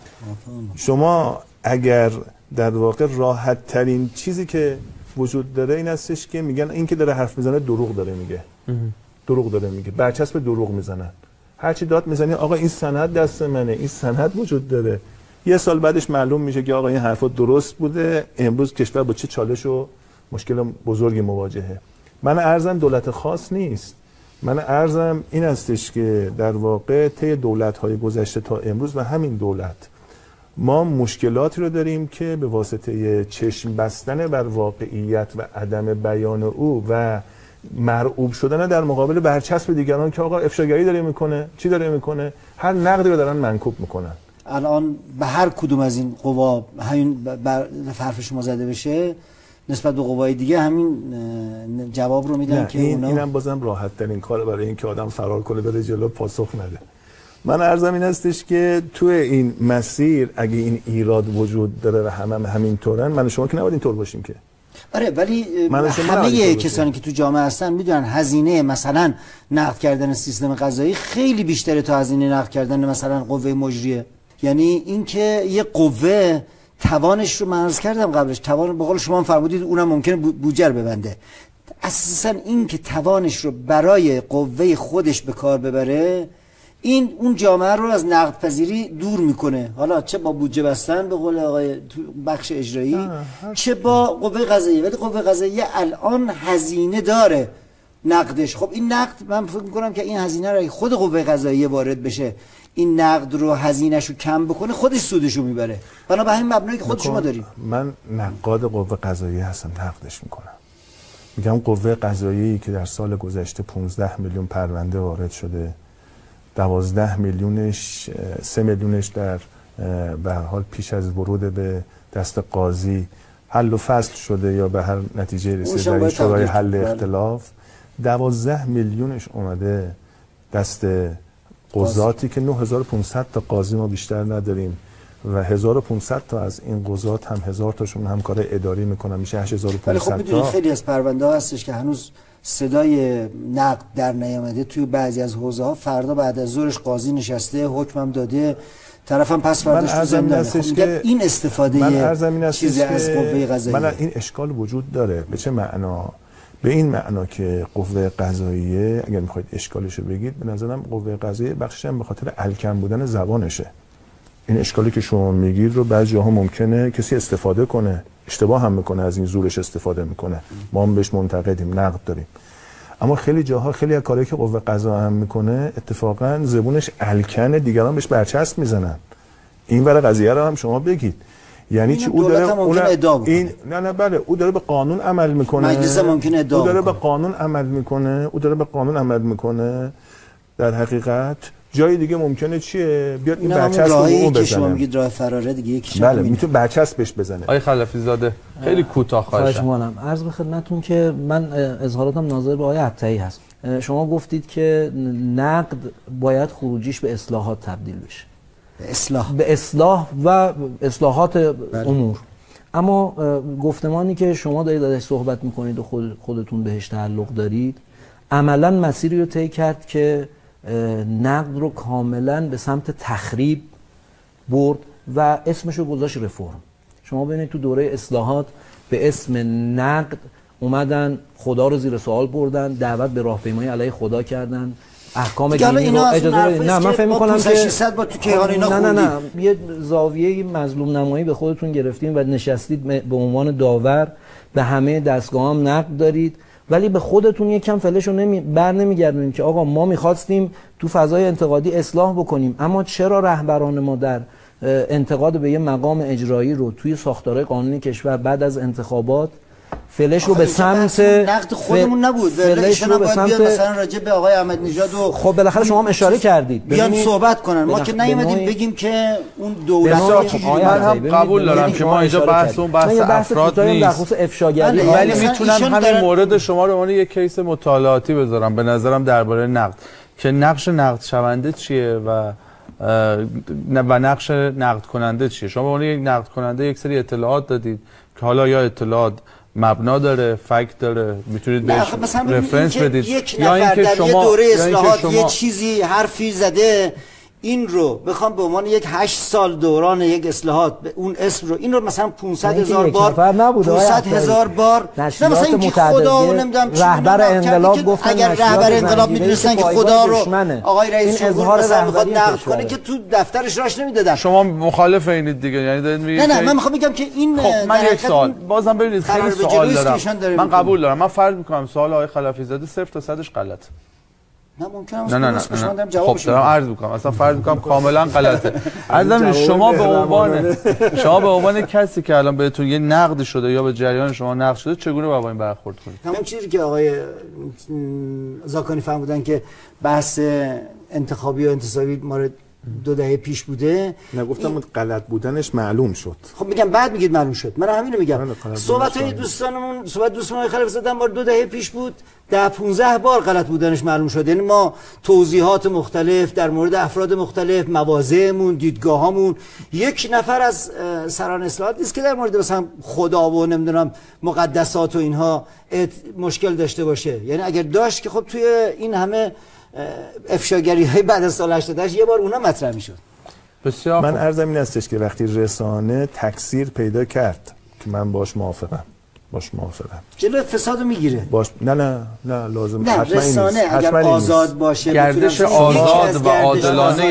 شما اگر در واقع راحت ترین چیزی که وجود داره این هستش که میگن این که داره حرف میزنه دروغ داره میگه، دروغ داره میگه، برچسب دروغ میزنن. هرچی داد میزنی آقا این سند دست منه، این سند وجود داره، یه سال بعدش معلوم میشه که آقا این حرفا درست بوده. امروز کشور با چه چالش و مشکل بزرگی مواجهه. من عرضم دولت خاص نیست، من عرضم این هستش که در واقع طی دولت‌های گذشته تا امروز و همین دولت ما مشکلاتی رو داریم که به واسطه چشم بستن بر واقعیت و عدم بیان او و مرعوب شدن در مقابل برچسب دیگران که آقا افشاگری داره میکنه، چی داره میکنه، هر نقدی رو دارن منکوب میکنن. الان به هر کدوم از این قوا همین بر حرف شما زده بشه نسبت به قوای دیگه همین جواب رو میدن که این اونا اینم بازم راحت ترین کار برای اینکه آدم فرار کنه بره جلو پاسخ نده. من عرضم این هستش که توی این مسیر اگه این ایراد وجود داره و همه هم همینطورن، من و شما که نباید اینطور باشیم که. آره ولی همه کسانی که تو جامعه هستن میدونن هزینه مثلا نقد کردن سیستم قضایی خیلی بیشتره تا هزینه نقد کردن مثلا قوه مجریه. یعنی اینکه یه قوه توانش رو من عرض کردم قبلش، توان به قول شما فرمودید اونم ممکنه بودجه ببنده. اساسا این که توانش رو برای قوه خودش به کار ببره، این اون جامعه رو از نقد پذیری دور میکنه. حالا چه با بودجه بستن به قول آقای بخش اجرایی، چه با قوه قضاییه. ولی قوه قضاییه الان هزینه داره نقدش. خب این نقد من فکر میکنم که این هزینه رو خود قوه قضاییه وارد بشه، این نقد رو هزینه‌شو کم بکنه، خودش سودشو میبره. بنابراین مبنایی که خود شما دارید. من نقاد قوه قضاییه هستم، نقدش میکنم. میگم قوه قضاییه که در سال گذشته پانزده میلیون پرونده وارد شده، دوازده میلیونش سه میلیونش در به هر حال پیش از ورود به دست قاضی حل و فصل شده یا به هر نتیجه رسیده در شورای حل اختلاف، دوازده میلیونش اومده دست قضاتی که نه هزار و پانصد تا قاضی ما بیشتر نداریم و هزار و پانصد تا از این قضات هم هزار تاشون همکار اداری میکنن، میشه هشت هزار و پانصد تا. ولی خب میدونید خیلی از پرونده ها هستش که هنوز صدای نقد در نیامده توی بعضی از حوزه ها. فردا بعد از ظهرش قاضی نشسته، حکمم داده، طرفم پس فرداش تو زندانه. خب این استفاده چیزی از قوه قضاییه. من این اشکال وجود داره. به چه معنا؟ به این معنا که قوه قضاییه اگر میخواید اشکالشو بگید، به نظرم قوه قضاییه بخشش هم به خاطر الکن بودن زبانشه. این اشکالی که شما میگید رو بعضی جاها ممکنه کسی استفاده کنه، اشتباه هم میکنه، از این زورش استفاده میکنه، ما هم بهش منتقدیم، نقد داریم. اما خیلی جاها خیلی از کارهایی که قوه قضاییه هم میکنه اتفاقا زبونش الکنه، دیگران بهش برچسب میزنن. این ور قضیه رو هم شما بگید. یعنی چی؟ او داره اون این نه نه بله او داره به قانون عمل میکنه، مجلس ممکنه ادعا او داره به قانون عمل میکنه، او داره به قانون عمل میکنه. در حقیقت جای دیگه ممکنه چیه بیاد این برچسب رو اون بزنه. شما میگید راه فراره دیگه یکی بله میتونه برچسب بهش بزنه. آقای خلفی زاده خیلی کوتاه خواهش می‌کنم. عرض به خدمتتون که من اظهاراتم ناظر به آقای عطایی هست. شما گفتید که نقد باید خروجیش به اصلاحات تبدیل بشه. به اصلاح به اصلاح و اصلاحات بله. امور. اما گفتمانی که شما دارید ازش صحبت میکنید و خود خودتون بهش تعلق دارید، عملا مسیری رو طی کرد که نقد رو کاملا به سمت تخریب برد و اسمش رو گذاشت رفرم. شما ببینید تو دوره اصلاحات به اسم نقد اومدن خدا رو زیر سوال بردن، دعوت به راهپیمایی علیه خدا کردن، احکام دینی رو اجازه بدید. نه من فکر می‌کنم که با تو کیهان اینا نه نه نه یه زاویه مظلوم نمایی به خودتون گرفتین و نشستید به عنوان داور، به همه دستگاه هم نقد دارید، ولی به خودتون یکم فلش رو نمی... بر نمیگردونید که آقا ما میخواستیم تو فضای انتقادی اصلاح بکنیم، اما چرا رهبران ما در انتقاد به یه مقام اجرایی رو توی ساختارهای قانونی کشور بعد از انتخابات فلش رو به سمت نقد خودمون نبود، فلش رو به سمت مثلا راجع به آقای احمد نژاد و خب بالاخره شما هم اشاره کردید بیان صحبت کنن. ما که نیومدیم بگیم که اون دولت من هم قبول دارم که ما اینجا بحث اون بحث افراد نیست، افشاگری، ولی میتونم همین مورد شما رو اون یک کیس مطالعاتی بذارم به نظرم درباره نقد که نقش نقد شونده چیه و و نقش نقد کننده چیه. شما اون یک نقد کننده یک سری اطلاعات دادید که حالا یا اطلاعات مبنا داره، فکت داره، میتونید بهش رفرنس بدید، یا اینکه شما یه دوره اصلاحات شما... یه چیزی حرفی زده این رو بخوام به عنوان یک هشت سال دوران یک اصلاحات اون اسم رو این رو مثلا پانصد هزار بار پانصد هزار بار نه مثلا اینکه خدا و نمیدونم رهبر انقلاب گفتن اگر رهبر انقلاب میدونستن که خدا رو آقای رئیس جمهور مثلا میخواد نقد کنه که تو دفترش راش نمیدادن. شما مخالف اینید دیگه، یعنی دارید میگید نه نه من میخوام بگم که این خب من یک سوال بازم ببینید خیلی سوال دارم، من قبول دارم، من فرض میکنم سوال آقای خلفی زاده صفر تا صدش غلط. نه ممکنه نه نه نه خب دارم عرض میکنم اصلا فرض میکنم کاملا غلطه. عرضم شما به عنوان شما به عنوان کسی که الان بهتون یه نقد شده یا به جریان شما نقد شده چگونه با این برخورد کنید؟ همون چیزی که آقای زاکانی فرمودن که بحث انتخابی و انتصابی مورد دو دهه پیش بوده. نگفتم این... غلط بودنش معلوم شد. خب میگم بعد میگید معلوم شد. من همینو میگم. صحبت های دوستانمون، صحبت دوستان خلیفه زاده بار دو دهه پیش بود. ده پانزده بار غلط بودنش معلوم شد. یعنی ما توضیحات مختلف در مورد افراد مختلف، مواضعمون، دیدگاهامون، یک نفر از سران اصلاحات نیست که در مورد مثلا خدا و نمیدونم مقدسات و اینها مشکل داشته باشه. یعنی اگر داشت که خب توی این همه افشاگری های بعد از سال هشتاد و هشت یه بار اونا مطرح میشد. بسیار من عرضم این استش که وقتی رسانه تکثیر پیدا کرد که من باش موافقم، باش موافقم، جلوی فسادو میگیره. باش نه نه نه لازم نه حتما رسانه این اگر آزاد باشه، گردش آزاد و عادلانه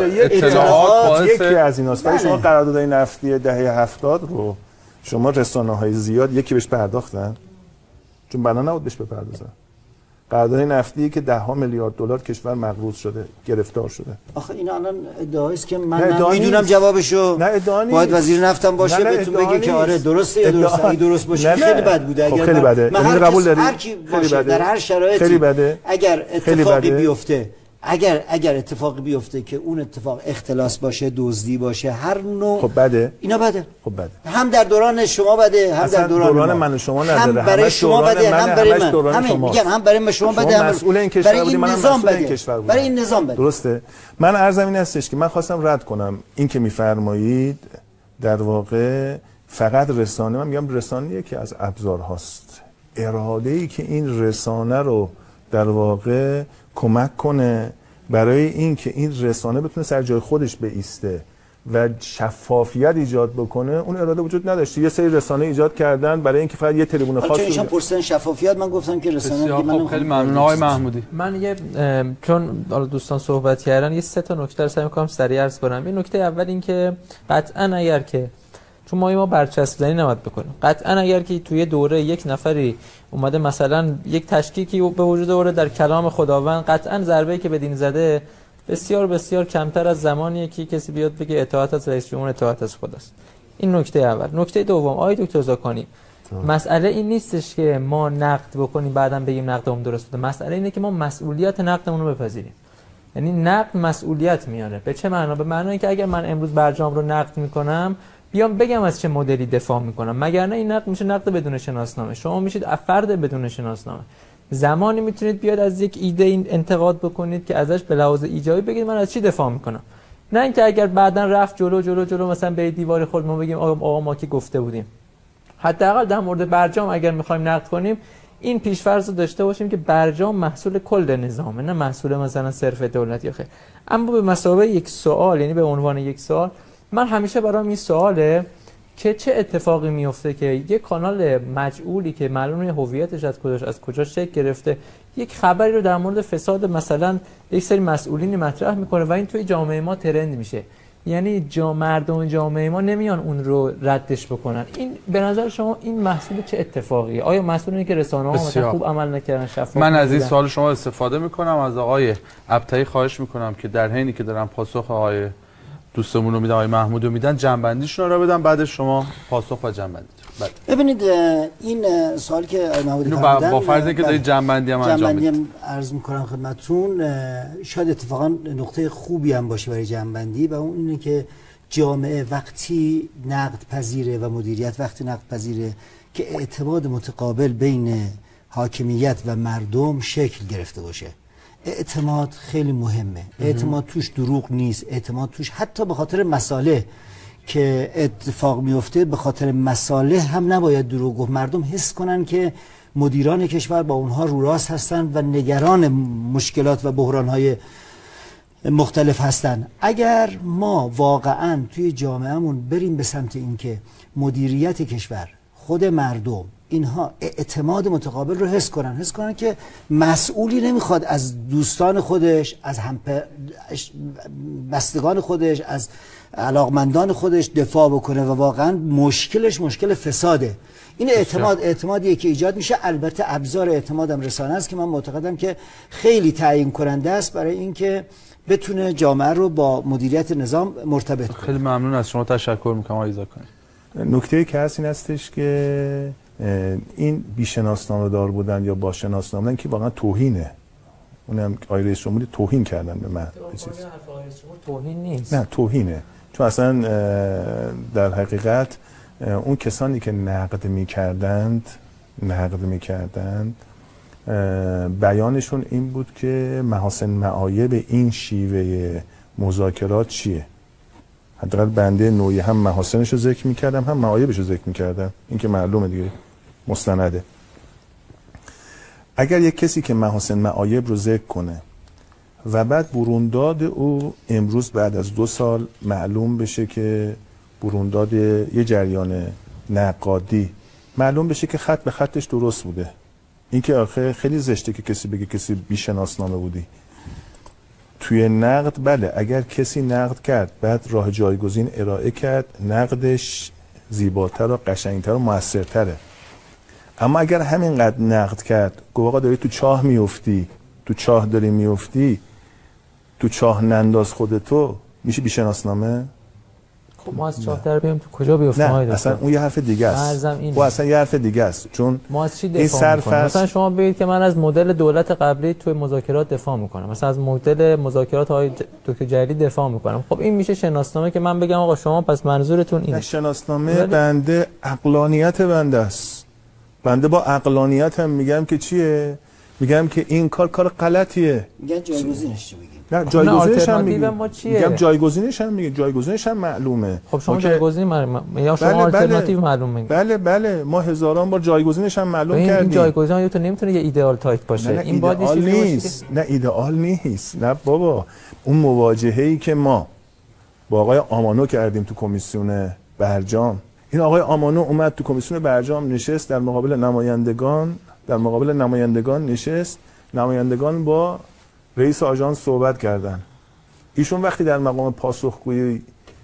اطلاعات یکی از ایناست. ولی شما قراردادهای نفتی دهه هفتاد رو شما رسانه های زیاد یکی بهش پرداختن، چون بنا نبود بهش بپردازن. قرارداد نفتی که ده ها میلیارد دلار کشور مقروض شده، گرفتار شده. آخه این الان ادعاست که من میدونم جوابشو. نه ادعا نیست. باید وزیر نفتم باشه بهتون بگه که آره درسته یا درسته. اگه درست باشه خیلی بد بوده. اگر خیلی بده. من قبول داری؟ هر کی باشه در هر شرایطی خیلی بده. اگر اتفاقی بیفته، اگر اگر اتفاقی بیفته که اون اتفاق اختلاس باشه، دزدی باشه، هر نوع، خب بده. اینا بده. خب بده. هم در دوران شما بده، هم در دوران, دوران من و شما نداره. هم برای شما بده، هم برای من. همین میگم هم برای شما بده، هم مسئول این کشور بودی، منم مسئول این کشور بودم. برای این نظام بده. درسته. من عرضم این هستش که من خواستم رد کنم این که میفرمایید در واقع فقط رسانه، من میگم رسانه یکی از ابزارهاست. اراده‌ای که این رسانه رو در واقع کمک کنه برای این که این رسانه بتونه سر جای خودش بایسته و شفافیت ایجاد بکنه، اون اراده وجود نداشته. یه سری رسانه ایجاد کردن برای اینکه فقط یه تریبون خاص رو چون پرسن شفافیت، من گفتم که رسانه دیگه. من خیلی ممنون آقای محمودی. من یه چون حالا دوستان صحبت کردن یه سه تا نکته رو سعی می‌کنم سریع عرض کنم. این نکته اول این که قطعاً اگر که چون ما ما برچسب‌زنی نباید بکنیم، قطعاً اگر که توی دوره یک نفری اومده مثلا یک تشکیکی به وجود آورده در کلام خداوند، قطعاً ضربه‌ای که به دین زده بسیار بسیار کمتر از زمانیه که کسی بیاد بگه اطاعت از رئیس جمهور اطاعت از خداست. این نکته اول. نکته دوم، آقای دکتر زاکانی، مسئله این نیستش که ما نقد بکنیم بعداً بگیم نقدمون درست بوده. مسئله اینه که ما مسئولیت نقدمون رو بپذیریم. یعنی نقد مسئولیت میاره. به چه معنا؟ به معنای اینکه اگر من امروز برجام رو نقد میکنم، بیام بگم از چه مدلی دفاع میکنم، مگر نه این نقد میشه نقد بدون شناسنامه. شما میشید فرد بدون شناسنامه. زمانی میتونید بیاد از یک ایده این انتقاد بکنید که ازش به لحاظ ایجابی بگید من از چی دفاع میکنم، نه اینکه اگر بعداً رفت جلو جلو جلو مثلا به دیوار خود ما بگیم آقا, آقا ما که گفته بودیم. حداقل در مورد برجام اگر میخوایم نقد کنیم این پیش‌فرض رو داشته باشیم که برجام محصول کل نظامه، نه محصول مثلا صرف دولت یا خیر. اما به مثابه یک سوال، یعنی به عنوان یک سوال، من همیشه برام این سواله که چه اتفاقی میفته که یک کانال مجعولی که معلومه هویتش از کجاش از کجا شکل گرفته یک خبری رو در مورد فساد مثلا یک سری مسئولین مطرح میکنه و این توی جامعه ما ترند میشه. یعنی جا مردم جامعه ما نمیان اون رو ردش بکنن. این به نظر شما این محصول چه اتفاقیه؟ آیا مسئول اینه که رسانه‌ها مثلا خوب عمل نکردن، شفاف من از این سوال شما استفاده میکنم، از آقای ابطحی خواهش میکنم که در حینی که دارم پاسخ آقای دوستمون رو میدن، آقای محمود رو میدن، جنبندیشون رو بدن، بعد شما پاسخ و جنبندی. ببینید این سوالی که آقای محمودی فرمودن با فرضی که دارید جنبندی هم انجام میدید، جنبندی هم عرض میکنم خدمتتون، شاید اتفاقا نقطه خوبی هم باشه برای جنبندی و اون اینه که جامعه وقتی نقد پذیره و مدیریت وقتی نقد پذیره که اعتماد متقابل بین حاکمیت و مردم شکل گرفته باشه. اعتماد خیلی مهمه. اعتماد توش دروغ نیست، اعتماد توش حتی به خاطر مصالح که اتفاق میفته، به خاطر مصالح هم نباید دروغ گفت. مردم حس کنن که مدیران کشور با اونها رو راست هستن و نگران مشکلات و بحرانهای مختلف هستن. اگر ما واقعا توی جامعهمون بریم به سمت اینکه مدیریت کشور، خود مردم، اینها اعتماد متقابل رو حس کنن، حس کنن که مسئولی نمیخواد از دوستان خودش، از هم بستگان خودش، از علاقمندان خودش دفاع بکنه و واقعا مشکلش مشکل فساده. این اعتماد اعتمادیه که ایجاد میشه. البته ابزار اعتمادم رسانه است که من معتقدم که خیلی تعیین کننده است برای اینکه بتونه جامعه رو با مدیریت نظام مرتبط کنه. خیلی ممنون از شما، تشکر میکنم آقای زاکانی. نکته که هست این هستش که این بیشناسنامه دار بودن یا با شناسنامه بودن که واقعا توهینه. اونم آقای رئیس جمهوری توهین کردن به من. توهین نیست. نه توهینه، چون اصلا در حقیقت اون کسانی که نقد میکردند نقد میکردند بیانشون این بود که محاسن معایب این شیوه مذاکرات چیه. حداقل بنده نوعی هم محاسنش رو ذکر میکردم هم معایبش رو ذکر میکردم، این که معلومه دیگه مستنده. اگر یک کسی که محاسن معایب رو ذکر کنه و بعد برونداد او امروز بعد از دو سال معلوم بشه که برونداد یه جریان نقادی معلوم بشه که خط به خطش درست بوده، این که آخه خیلی زشته که کسی بگه کسی بی‌شناسنامه بودی. توی نقد بله، اگر کسی نقد کرد بعد راه جایگزین ارائه کرد، نقدش زیباتر و قشنگتر و موثرتره. اما اگر همینقدر نقد کرد گفت آقا داری تو چاه میفتی، تو چاه داری میفتی، تو چاه ننداز خودتو، میشه بی‌شناسنامه؟ خب ما از چاه در بیام تو کجا بیفتیم؟ نه اصلا اون یه حرف دیگه است. خب اصلا یه حرف دیگه است، چون ما از چی دفاع میکنیم؟ مثلا شما بگید که من از مدل دولت قبلی توی مذاکرات دفاع میکنم، مثلا از مدل مذاکرات های دکتر جلیلی دفاع میکنم. خب این میشه شناسنامه که من بگم آقا شما پس منظورتون اینه؟ شناسنامه ولی... بنده عقلانیت بنده است. بنده با عقلانیت هم میگم که چیه؟ میگم که این کار کار غلطیه. میگن جایگزینش چی بگیم؟ نه جایگزینش هم میگم. ما چیه؟ میگم جایگزینش هم میگه، جایگزینش هم معلومه. خب شما جایگزین معلومه یا شما آلترناتیو معلومه؟ بله بله ما هزاران بار جایگزینش هم معلوم کردیم. این جایگزین یا تو نمیتونه یه ایدئال تایپ باشه. نه نه این باید نیست. نه ایدئال نیست. نه بابا، اون مواجهه‌ای که ما با آقای آمانو کردیم تو کمیسیون برجام، این آقای آمانو اومد تو کمیسیون برجام نشست، در مقابل نمایندگان در مقابل نمایندگان نشست، نمایندگان با رئیس آژانس صحبت کردن. ایشون وقتی در مقام پاسخگویی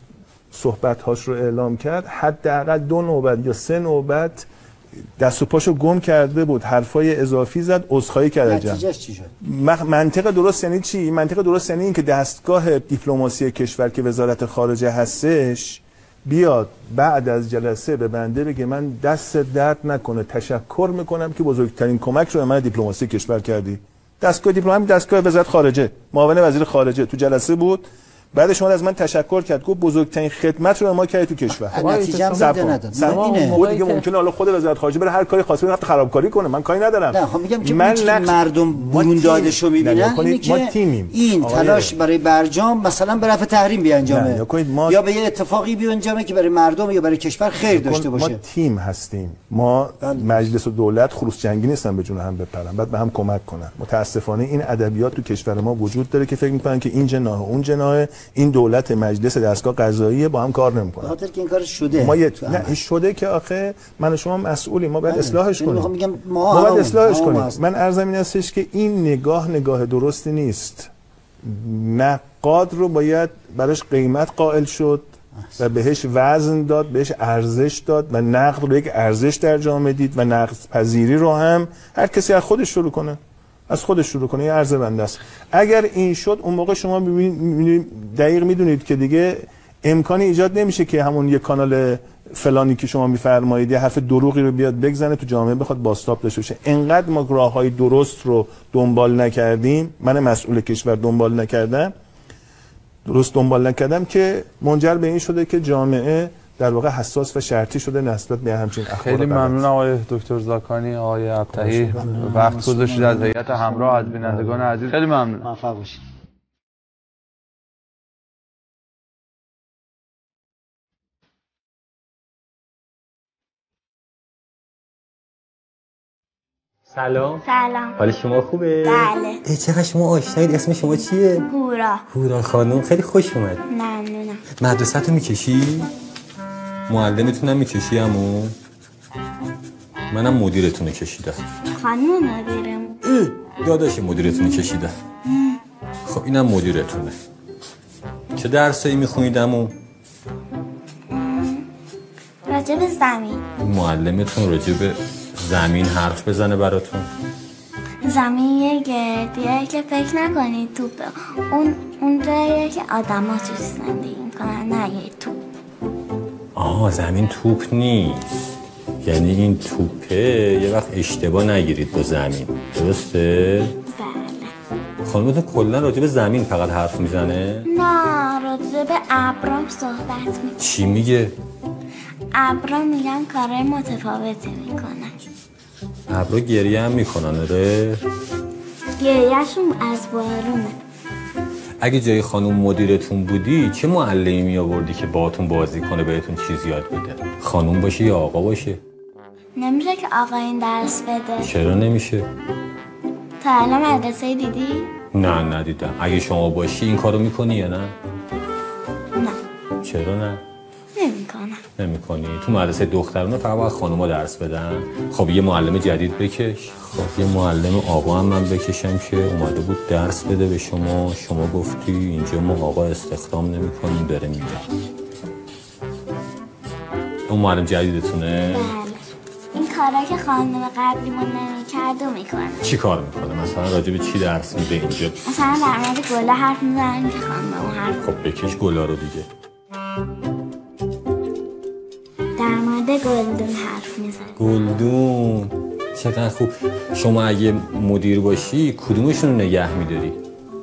صحبت‌هاش رو اعلام کرد، حداقل دو نوبت یا سه نوبت دست و پاشو گم کرده بود، حرفای اضافی زد، عذرخواهی کرد. نتیجهش چی شد؟ منطق درست یعنی چی؟ منطق درست یعنی این که دستگاه دیپلماسی کشور که وزارت خارجه هستش بیاد بعد از جلسه به بنده بگه من دست درد نکنه، تشکر میکنم که بزرگترین کمک رو به من دیپلماسی کشور کردی. دستگاه دیپلماسی دستگاه وزارت خارجه، معاون وزیر خارجه تو جلسه بود، بعد شما از من تشکر کرد، گفت بزرگترین خدمت رو به ما کردی تو کشور. نتیجه هم بده نداد. اینه بود دیگه، ممکنه حالا خود وزارت خارجه بره هر کاری خاصی رفت خرابکاری کنه، من کاری ندارم. نه خب میگم که من مردم بروندادشو میبینن اینه که ما تیمیم. این تلاش برای برجام مثلا به رفع تحریم بیانجامه ما... یا به یه اتفاقی بیانجامه که برای مردم یا برای کشور خیر داشته باشه. ما تیم هستیم. ما مجلس و دولت خروس جنگی نیستن به جون هم بپرن، بعد به هم کمک کنن. متاسفانه این ادبیات تو کشور ما وجود داره که فکر میکنن که این جناح اون جناح، این دولت مجلس دستگاه قضاییه، با هم کار نمیکنن. خاطر که این کار شده. ما یه... نه این شده که آخه من و شما مسئولیم، ما باید اصلاحش کنیم. میگم ما, ما باید اصلاحش کنیم. من عرضم این هستش که این نگاه نگاه درستی نیست. نقاد رو باید براش قیمت قائل شد و بهش وزن داد، بهش ارزش داد و نقد رو یک ارزش در جامعه دید و نقد پذیری رو هم هر کسی از خودش شروع کنه. از خودش شروع کنه، یه عرضه بنده است. اگر این شد اون موقع شما ببینید دقیق میدونید که دیگه امکانی ایجاد نمیشه که همون یک کانال فلانی که شما میفرمایید یه حرف دروغی رو بیاد بگذنه تو جامعه بخواد بازتاب داشته باشه. انقدر ما راههای درست رو دنبال نکردیم، من مسئول کشور دنبال نکردم، درست دنبال نکردم که منجر به این شده که جامعه در واقع حساس و شرطی شده نسبت به همچین اخبار. خیلی ممنون آقای دکتر زاکانی، آقای ابطحی، وقت گذاشتید از هیئت همراه، از بینندگان عزیز. خیلی ممنون. موفق باشید. سلام. سلام. حال شما خوبه؟ بله. چقدر شما آشنایید. اسم شما چیه؟ هورا. هورا خانم، خیلی خوش اومد. ممنونم. مدرسه تو میکشی؟ معلمتونم میکشی عمو؟ منم مدیرتونو کشیدم. خانم مدیرم. داداش مدیرتونو کشیدم. خب اینم مدیرتونه. چه درسایی میخونید عمو؟ راجع به زمین. معلمتون راجع به زمین حرف بزنه براتون؟ زمین یه گردیه که فکر نکنید توپه. اون اون جاییه که آدم ها توش زندگی میکنن، نه یه توپ. آه زمین توپ نیست، یعنی این توپه یه وقت اشتباه نگیرید با زمین، درسته؟ بله. خانومتون کلا راجع به زمین فقط حرف میزنه؟ نه، راجع به ابرام صحبت میکنه. چی میگه؟ ابرا میگن کارهای متفاوتی میکنن. ابرا گریه هم میکنن؟ آره. گریهشون از بارونه. اگه جای خانوم مدیرتون بودی چه معلمی می آوردی که باهاتون بازی کنه، بهتون چیز یاد بده؟ خانوم باشه یا آقا باشه؟ نمیشه که آقا این درس بده. چرا نمیشه؟ تا الان مدرسه دیدی؟ نه ندیدم. اگه شما باشی این کارو میکنی یا نه؟ نه. چرا نه؟ نمیکنم. نمیکنی؟ تو مدرسه دخترانه فقط باید خانوما درس بدن؟ خب یه معلم جدید بکش. خب یه معلم آقا هم من بکشم که اومده بود درس بده به شما. شما گفتی اینجا ما آقا استخدام نمیکنیم، داره میگه. اون معلم جدیدتونه؟ بله. این کارا که خانم قبلیمون نمیکرد و میکنه. چی کار میکنه؟ مثلا راجع به چی درس میده اینجا؟ مثلا در مورد گلا حرف میزنن که خانم اون حرف. خب بکش گلا رو دیگه. در مورد گلدون حرف میزنن. گلدون چقدر خوب. شما اگه مدیر باشی کدومشون رو نگه میداری؟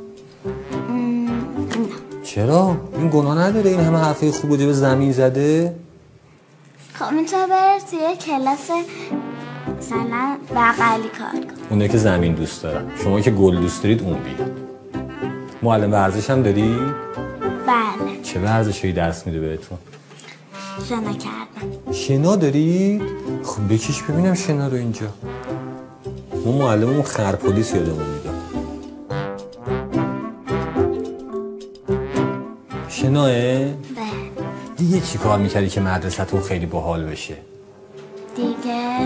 چرا؟ این گناه نداره این همه حرفای خوب راجع به زمین زده؟ خب میتونه بره توی کلاس مثلا بغلی کار کنه. اونه که زمین دوست دارن. شما که گل دوست دارید اون بیا. معلم ورزش هم داری؟ بله. چه ورزشی درس میده بهتون؟ شنا کردن. شنا داری؟ خب بکش ببینم شنا رو اینجا. ما معلممون خرپولیس یادمون میداد. شناه؟ بله. دیگه چی کار میکردی که مدرسه‌تون خیلی باحال بشه؟ دیگه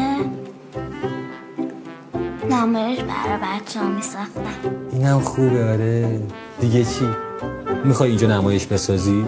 نمایش برای بچه ها میساختن. اینم خوبه. آره. دیگه چی؟ میخوای اینجا نمایش بسازی؟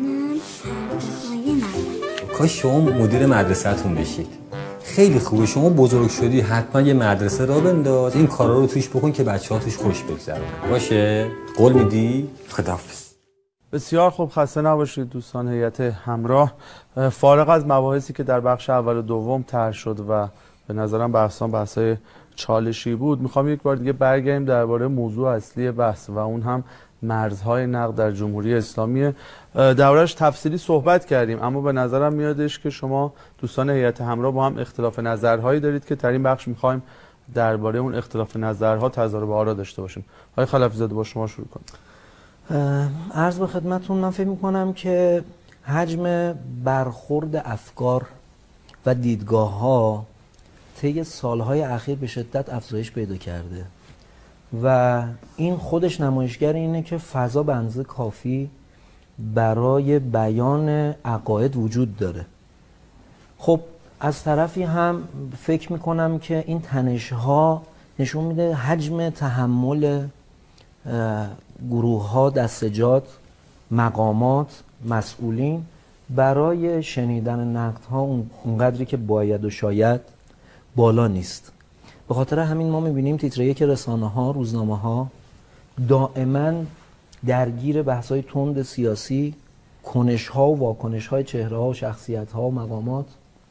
کاش شما مدیر مدرسه‌تون بشید. خیلی خوبه. شما بزرگ شدی حتما یه مدرسه را بنداز، این کارا رو توش بکن که بچه‌ها توش خوش بگذرونن. باشه؟ قول میدی؟ خداحافظ. بسیار خوب، خسته نباشید دوستان هیئت همراه. فارغ از مباحثی که در بخش اول و دوم طرح شد و به نظرم بحثان بحثای چالشی بود، میخوام یک بار دیگه برگردیم درباره موضوع اصلی بحث و اون هم مرزهای نقد در جمهوری اسلامی. درباره‌اش تفصیلی صحبت کردیم، اما به نظرم میادش که شما دوستان هیئت همراه با هم اختلاف نظرهایی دارید که در این بخش میخوایم درباره اون اختلاف نظرها تضارب آرا داشته باشیم. آقای خلفی زاده با شما شروع کنیم. عرض به خدمتون، من فکر میکنم که حجم برخورد افکار و دیدگاه ها طی سالهای اخیر به شدت افزایش پیدا کرده و این خودش نمایشگر اینه که فضا به اندازه کافی برای بیان عقاید وجود داره. خب از طرفی هم فکر میکنم که این تنش ها نشون میده حجم تحمل گروه ها، دستجات، مقامات، مسئولین برای شنیدن نقد ها اونقدری که باید و شاید بالا نیست. به خاطر همین ما میبینیم تیتر یک رسانه ها، روزنامه ها دائما درگیر بحث های تند سیاسی، کنش ها و واکنش های چهره ها و شخصیت ها و مقامات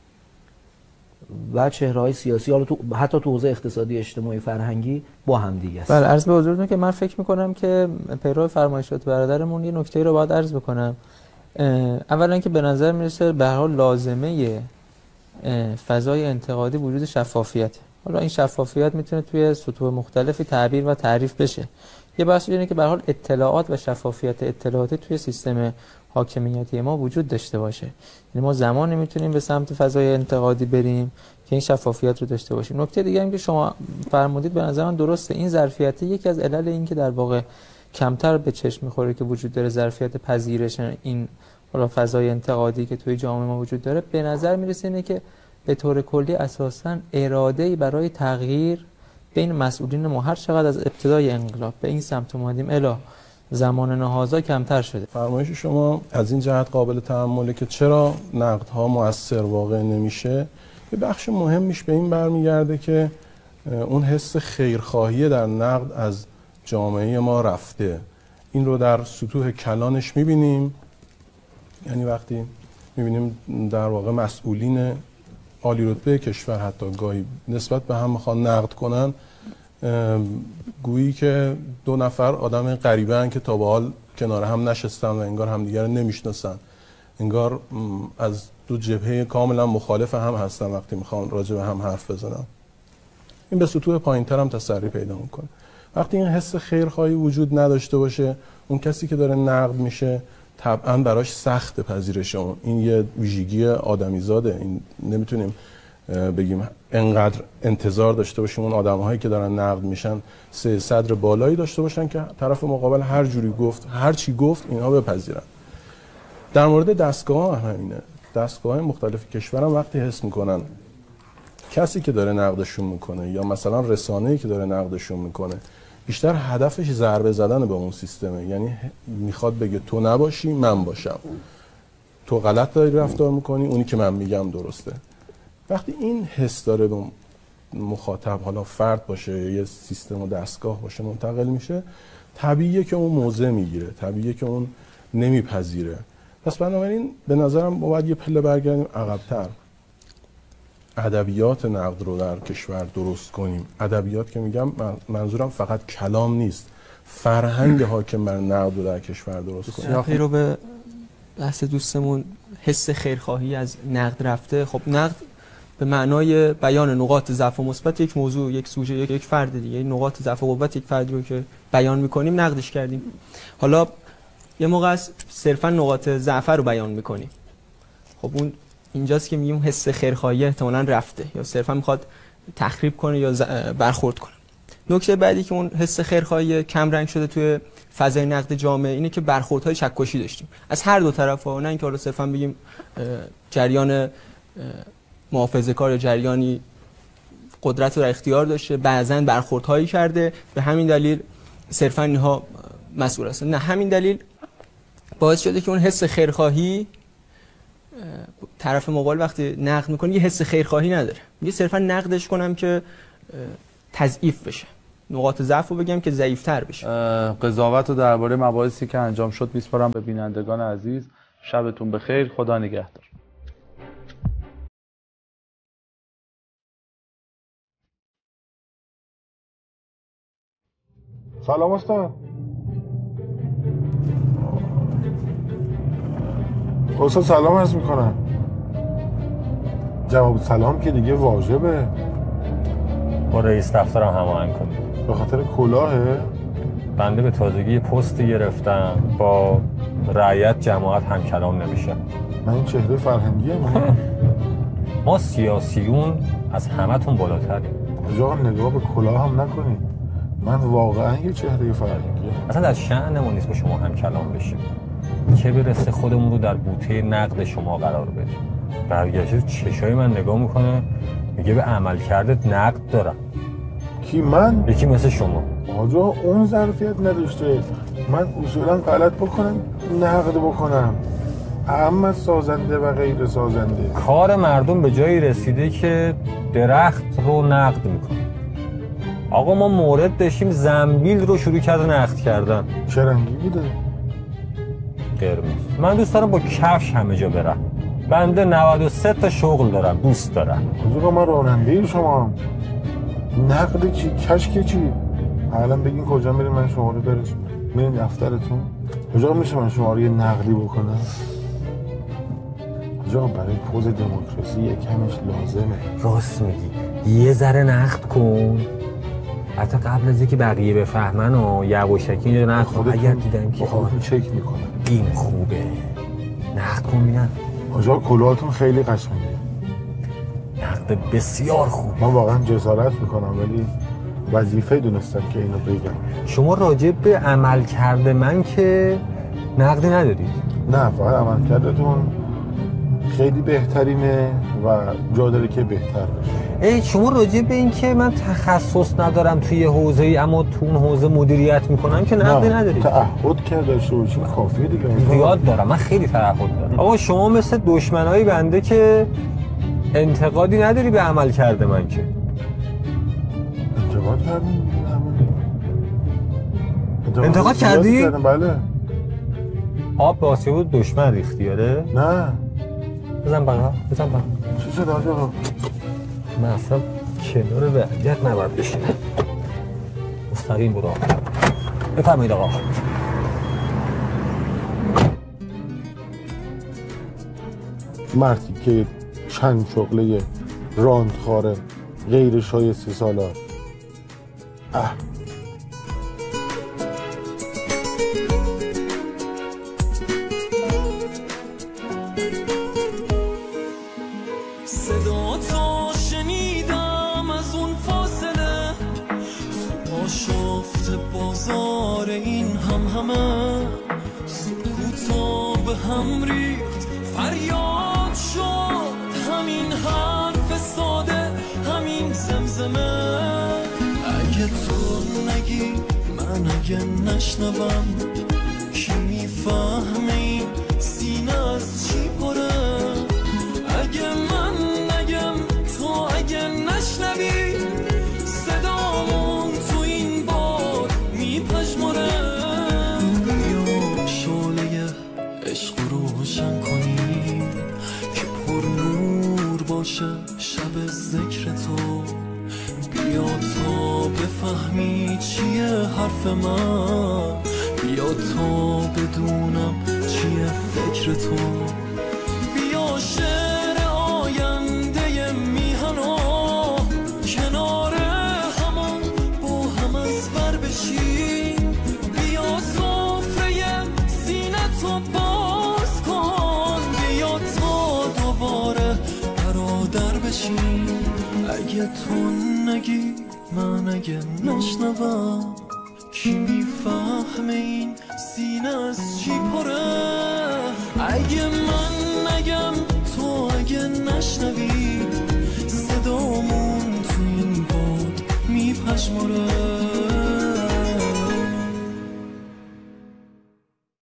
و چهره های سیاسی، حالا تو حتی تو حوزه اقتصادی، اجتماعی، فرهنگی با هم دیگه است. بله، عرض به حضورتون که من فکر میکنم که پیرو فرمایشات برادرمون یه نکته رو باید عرض بکنم. اولا که به نظر میرسه به هر حال لازمه فضای انتقادی وجود شفافیت. حالا این شفافیت میتونه توی سطوح مختلفی تعبیر و تعریف بشه. یه بحث اینه که به هر حال اطلاعات و شفافیت اطلاعاتی توی سیستم حاکمیتی ما وجود داشته باشه. یعنی ما زمانی میتونیم به سمت فضای انتقادی بریم که این شفافیت رو داشته باشیم. نکته دیگه هم که شما فرمودید به نظر من درسته. این ظرفیت یکی از علل این که در واقع کمتر به چشم میخوره که وجود داره ظرفیت پذیرش این حالا فضای انتقادی که توی جامعه ما وجود داره، به نظر میرسه اینه که به طور کلی اساساً اراده‌ای برای تغییر بین مسئولین ما هر چقدر از ابتدای انقلاب به این سمت اومدیم الی زمان نهازا کمتر شده. فرمایش شما از این جهت قابل تأمله که چرا نقدها مؤثر واقع نمیشه. یه بخش مهمیش به این برمیگرده که اون حس خیرخواهی در نقد از جامعه ما رفته. این رو در سطوح کلانش میبینیم. یعنی وقتی میبینیم در واقع مسئولین عالی رتبه کشور حتی گاهی نسبت به هم میخوان نقد کنن، گویی که دو نفر آدم غریبه هن که تا به حال کنار هم نشستن و انگار همدیگر رو نمیشناسن، انگار از دو جبهه کاملا مخالف هم هستن وقتی میخوان راجع به هم حرف بزنن. این به سطوح پایین‌تر هم تسری پیدا میکنه. وقتی این حس خیرخواهی وجود نداشته باشه، اون کسی که داره نقد میشه طبعا براش سخت پذیرش اون. این یه ویژگی آدمیزاده. این نمیتونیم بگیم انقدر انتظار داشته باشیم اون آدم‌هایی که دارن نقد میشن سه صدر بالایی داشته باشن که طرف مقابل هر جوری گفت، هر چی گفت اینها بپذیرن. در مورد دستگاه هم همینه. دستگاه‌های مختلف کشور هم وقتی حس میکنن کسی که داره نقدشون میکنه یا مثلا رسانه‌ای که داره نقدشون میکنه بیشتر هدفش ضربه زدن به اون سیستمه، یعنی میخواد بگه تو نباشی من باشم، تو غلط داری رفتار میکنی، اونی که من میگم درسته. وقتی این حس داره به مخاطب، حالا فرد باشه یه سیستم و دستگاه باشه، منتقل میشه، طبیعیه که اون موضع میگیره، طبیعیه که اون نمیپذیره. پس بنابراین به نظرم ما باید یه پله برگردیم عقب‌تر، ادبیات نقد رو در کشور درست کنیم. ادبیات که میگم منظورم فقط کلام نیست، فرهنگ حاکم بر نقد رو در کشور درست کنیم. سیاقی رو به بحث دوستمون حس خیرخواهی از نقد رفته. خب نقد به معنای بیان نقاط ضعف و مثبت یک موضوع، یک سوژه، یک, یک فرد دیگه، نقاط ضعف و قوت یک فردی رو که بیان میکنیم نقدش کردیم. حالا یه موقع است صرفا نقاط ضعف رو بیان میکنیم. خب اون اینجاست که میگیم حس خیرخواهی احتمالاً رفته یا صرفا میخواد تخریب کنه یا برخورد کنه. نکته بعدی که اون حس خیرخواهی کم رنگ شده توی فضای نقد جامعه اینه که برخوردهای چکشی داشتیم از هر دو طرفا، نه اینکه حالا صرفا بگیم جریان محافظه‌کار یا جریانی قدرت رو در اختیار داشته، بعضن برخوردهایی کرده، به همین دلیل صرفا اینها مسئول هستن. نه، همین دلیل باعث شده که اون حس خیرخواهی طرف مقابل وقتی نقد میکنه یه حس خیرخواهی نداره، میگه صرفا نقدش کنم که تضعیف بشه، نقاط ضعف رو بگم که ضعیف‌تر بشه. قضاوت رو درباره مباحثی که انجام شد میسپارم به بینندگان عزیز. شبتون بخیر، خدا نگهدار. سلام استاد. استاد سلام عرض میکنم. جواب سلام که دیگه واجبه. با رئیس دفترم هماهنگ کنی. به خاطر کلاهه؟ بنده به تازگی پستی گرفتم، با رعیت جماعت هم کلام نمیشه. من این چهره فرهنگیه ما. ما سیاسیون از همتون بالاتریم. آقا نگاه به کلاه هم نکنید. من واقعا یه چهره فرهنگیه. اصلا در شأنمون نیست با شما هم کلام بشیم. چه برسه خودمون رو در بوته نقد شما قرار بدیم. برگشته چشای من نگاه میکنه میگه به عمل کردت نقد دارم. کی من؟ یکی مثل شما. آجا اون ظرفیت نداشته. من اصولا غلط بکنم نقد بکنم، اما سازنده و غیر سازنده. کار مردم به جایی رسیده که درخت رو نقد میکنه. آقا ما مورد داشتیم زنبیل رو شروع کرده نقد کردن. چه رنگی بوده؟ قرمز. من دوست دارم با کفش همه جا برم. بنده نود و سه تا شغل دارم، دوست دارم. حضور من راننده شما. نقد چی؟ کشک چی؟ الان بگین کجا میریم من شما رو برسونم. میرین دفترتون؟ کجا میشه من شما رو یه نقدی بکنم؟ کجا برای پوز دموکراسی یکمش لازمه. راست میگی. یه ذره نقد کن. حتی قبل از اینکه بقیه بفهمن و یواشکی اینو نقد کن. اگر دیدم که خودتون چک میکنم. این خوبه. نقد کن ببینم. آجا کلاهتون خیلی قشنگه. نقد بسیار خوبه. من واقعا جسارت میکنم ولی وظیفه دونستم که اینو بگم. شما راجع به عمل کرده من که نقدی ندارید؟ نه، فقط عمل کردتون خیلی بهترینه و جا داره که بهتر بشه. ای شما راجع به این که من تخصص ندارم توی حوزه‌ای اما تو اون حوزه مدیریت میکنم که نقدی ندارید؟ تعهد کرده شوچی کافیه دیگه. زیاد دارم، من خیلی تعهد دارم. آقا شما مثل دشمنای بنده که انتقادی نداری به عمل کرده من که. انتقاد کردیم؟ انتقاد کردی؟ بله. آب به آسیاب دشمن ریختی آره؟ نه. بزن بقیه، بزن بقیه. چی شد آجا؟ من اصلا کنار وحدت نباید بشینم. مستقیم بود. بفرمایید آقا. مردی که چند شغله راندخاره غیر شایسته سالار. اه صدا تا شنیدم از اون فاصله تو آشفت بازار این هم همه سکوتا به هم ریخت فریاد شد همین حرف ساده همین زمزمه اگه تو نگی من اگه نشنوم کی میفهمه این سینه از چی پره اگه من نگم تو اگه نشنوی صدامون تو این باد میپژمره بیا شعله عشق رو روشن کنیم که پر نور باشه شب ذکر تو بیا تا بفهمی چیه حرف من بیا تا بدونم چیه فکر تو بیا شعر آینده میهنو کنار همون با هم از بر بشیم بیا سفره سینه تو باز کن بیا تا دوباره برادر بشیم اگه تو نگی من اگه نشنوم کی میفهمه این سینه از چی پره اگه من نگم تو اگه نشنوی صدامون تو این باد میپژمره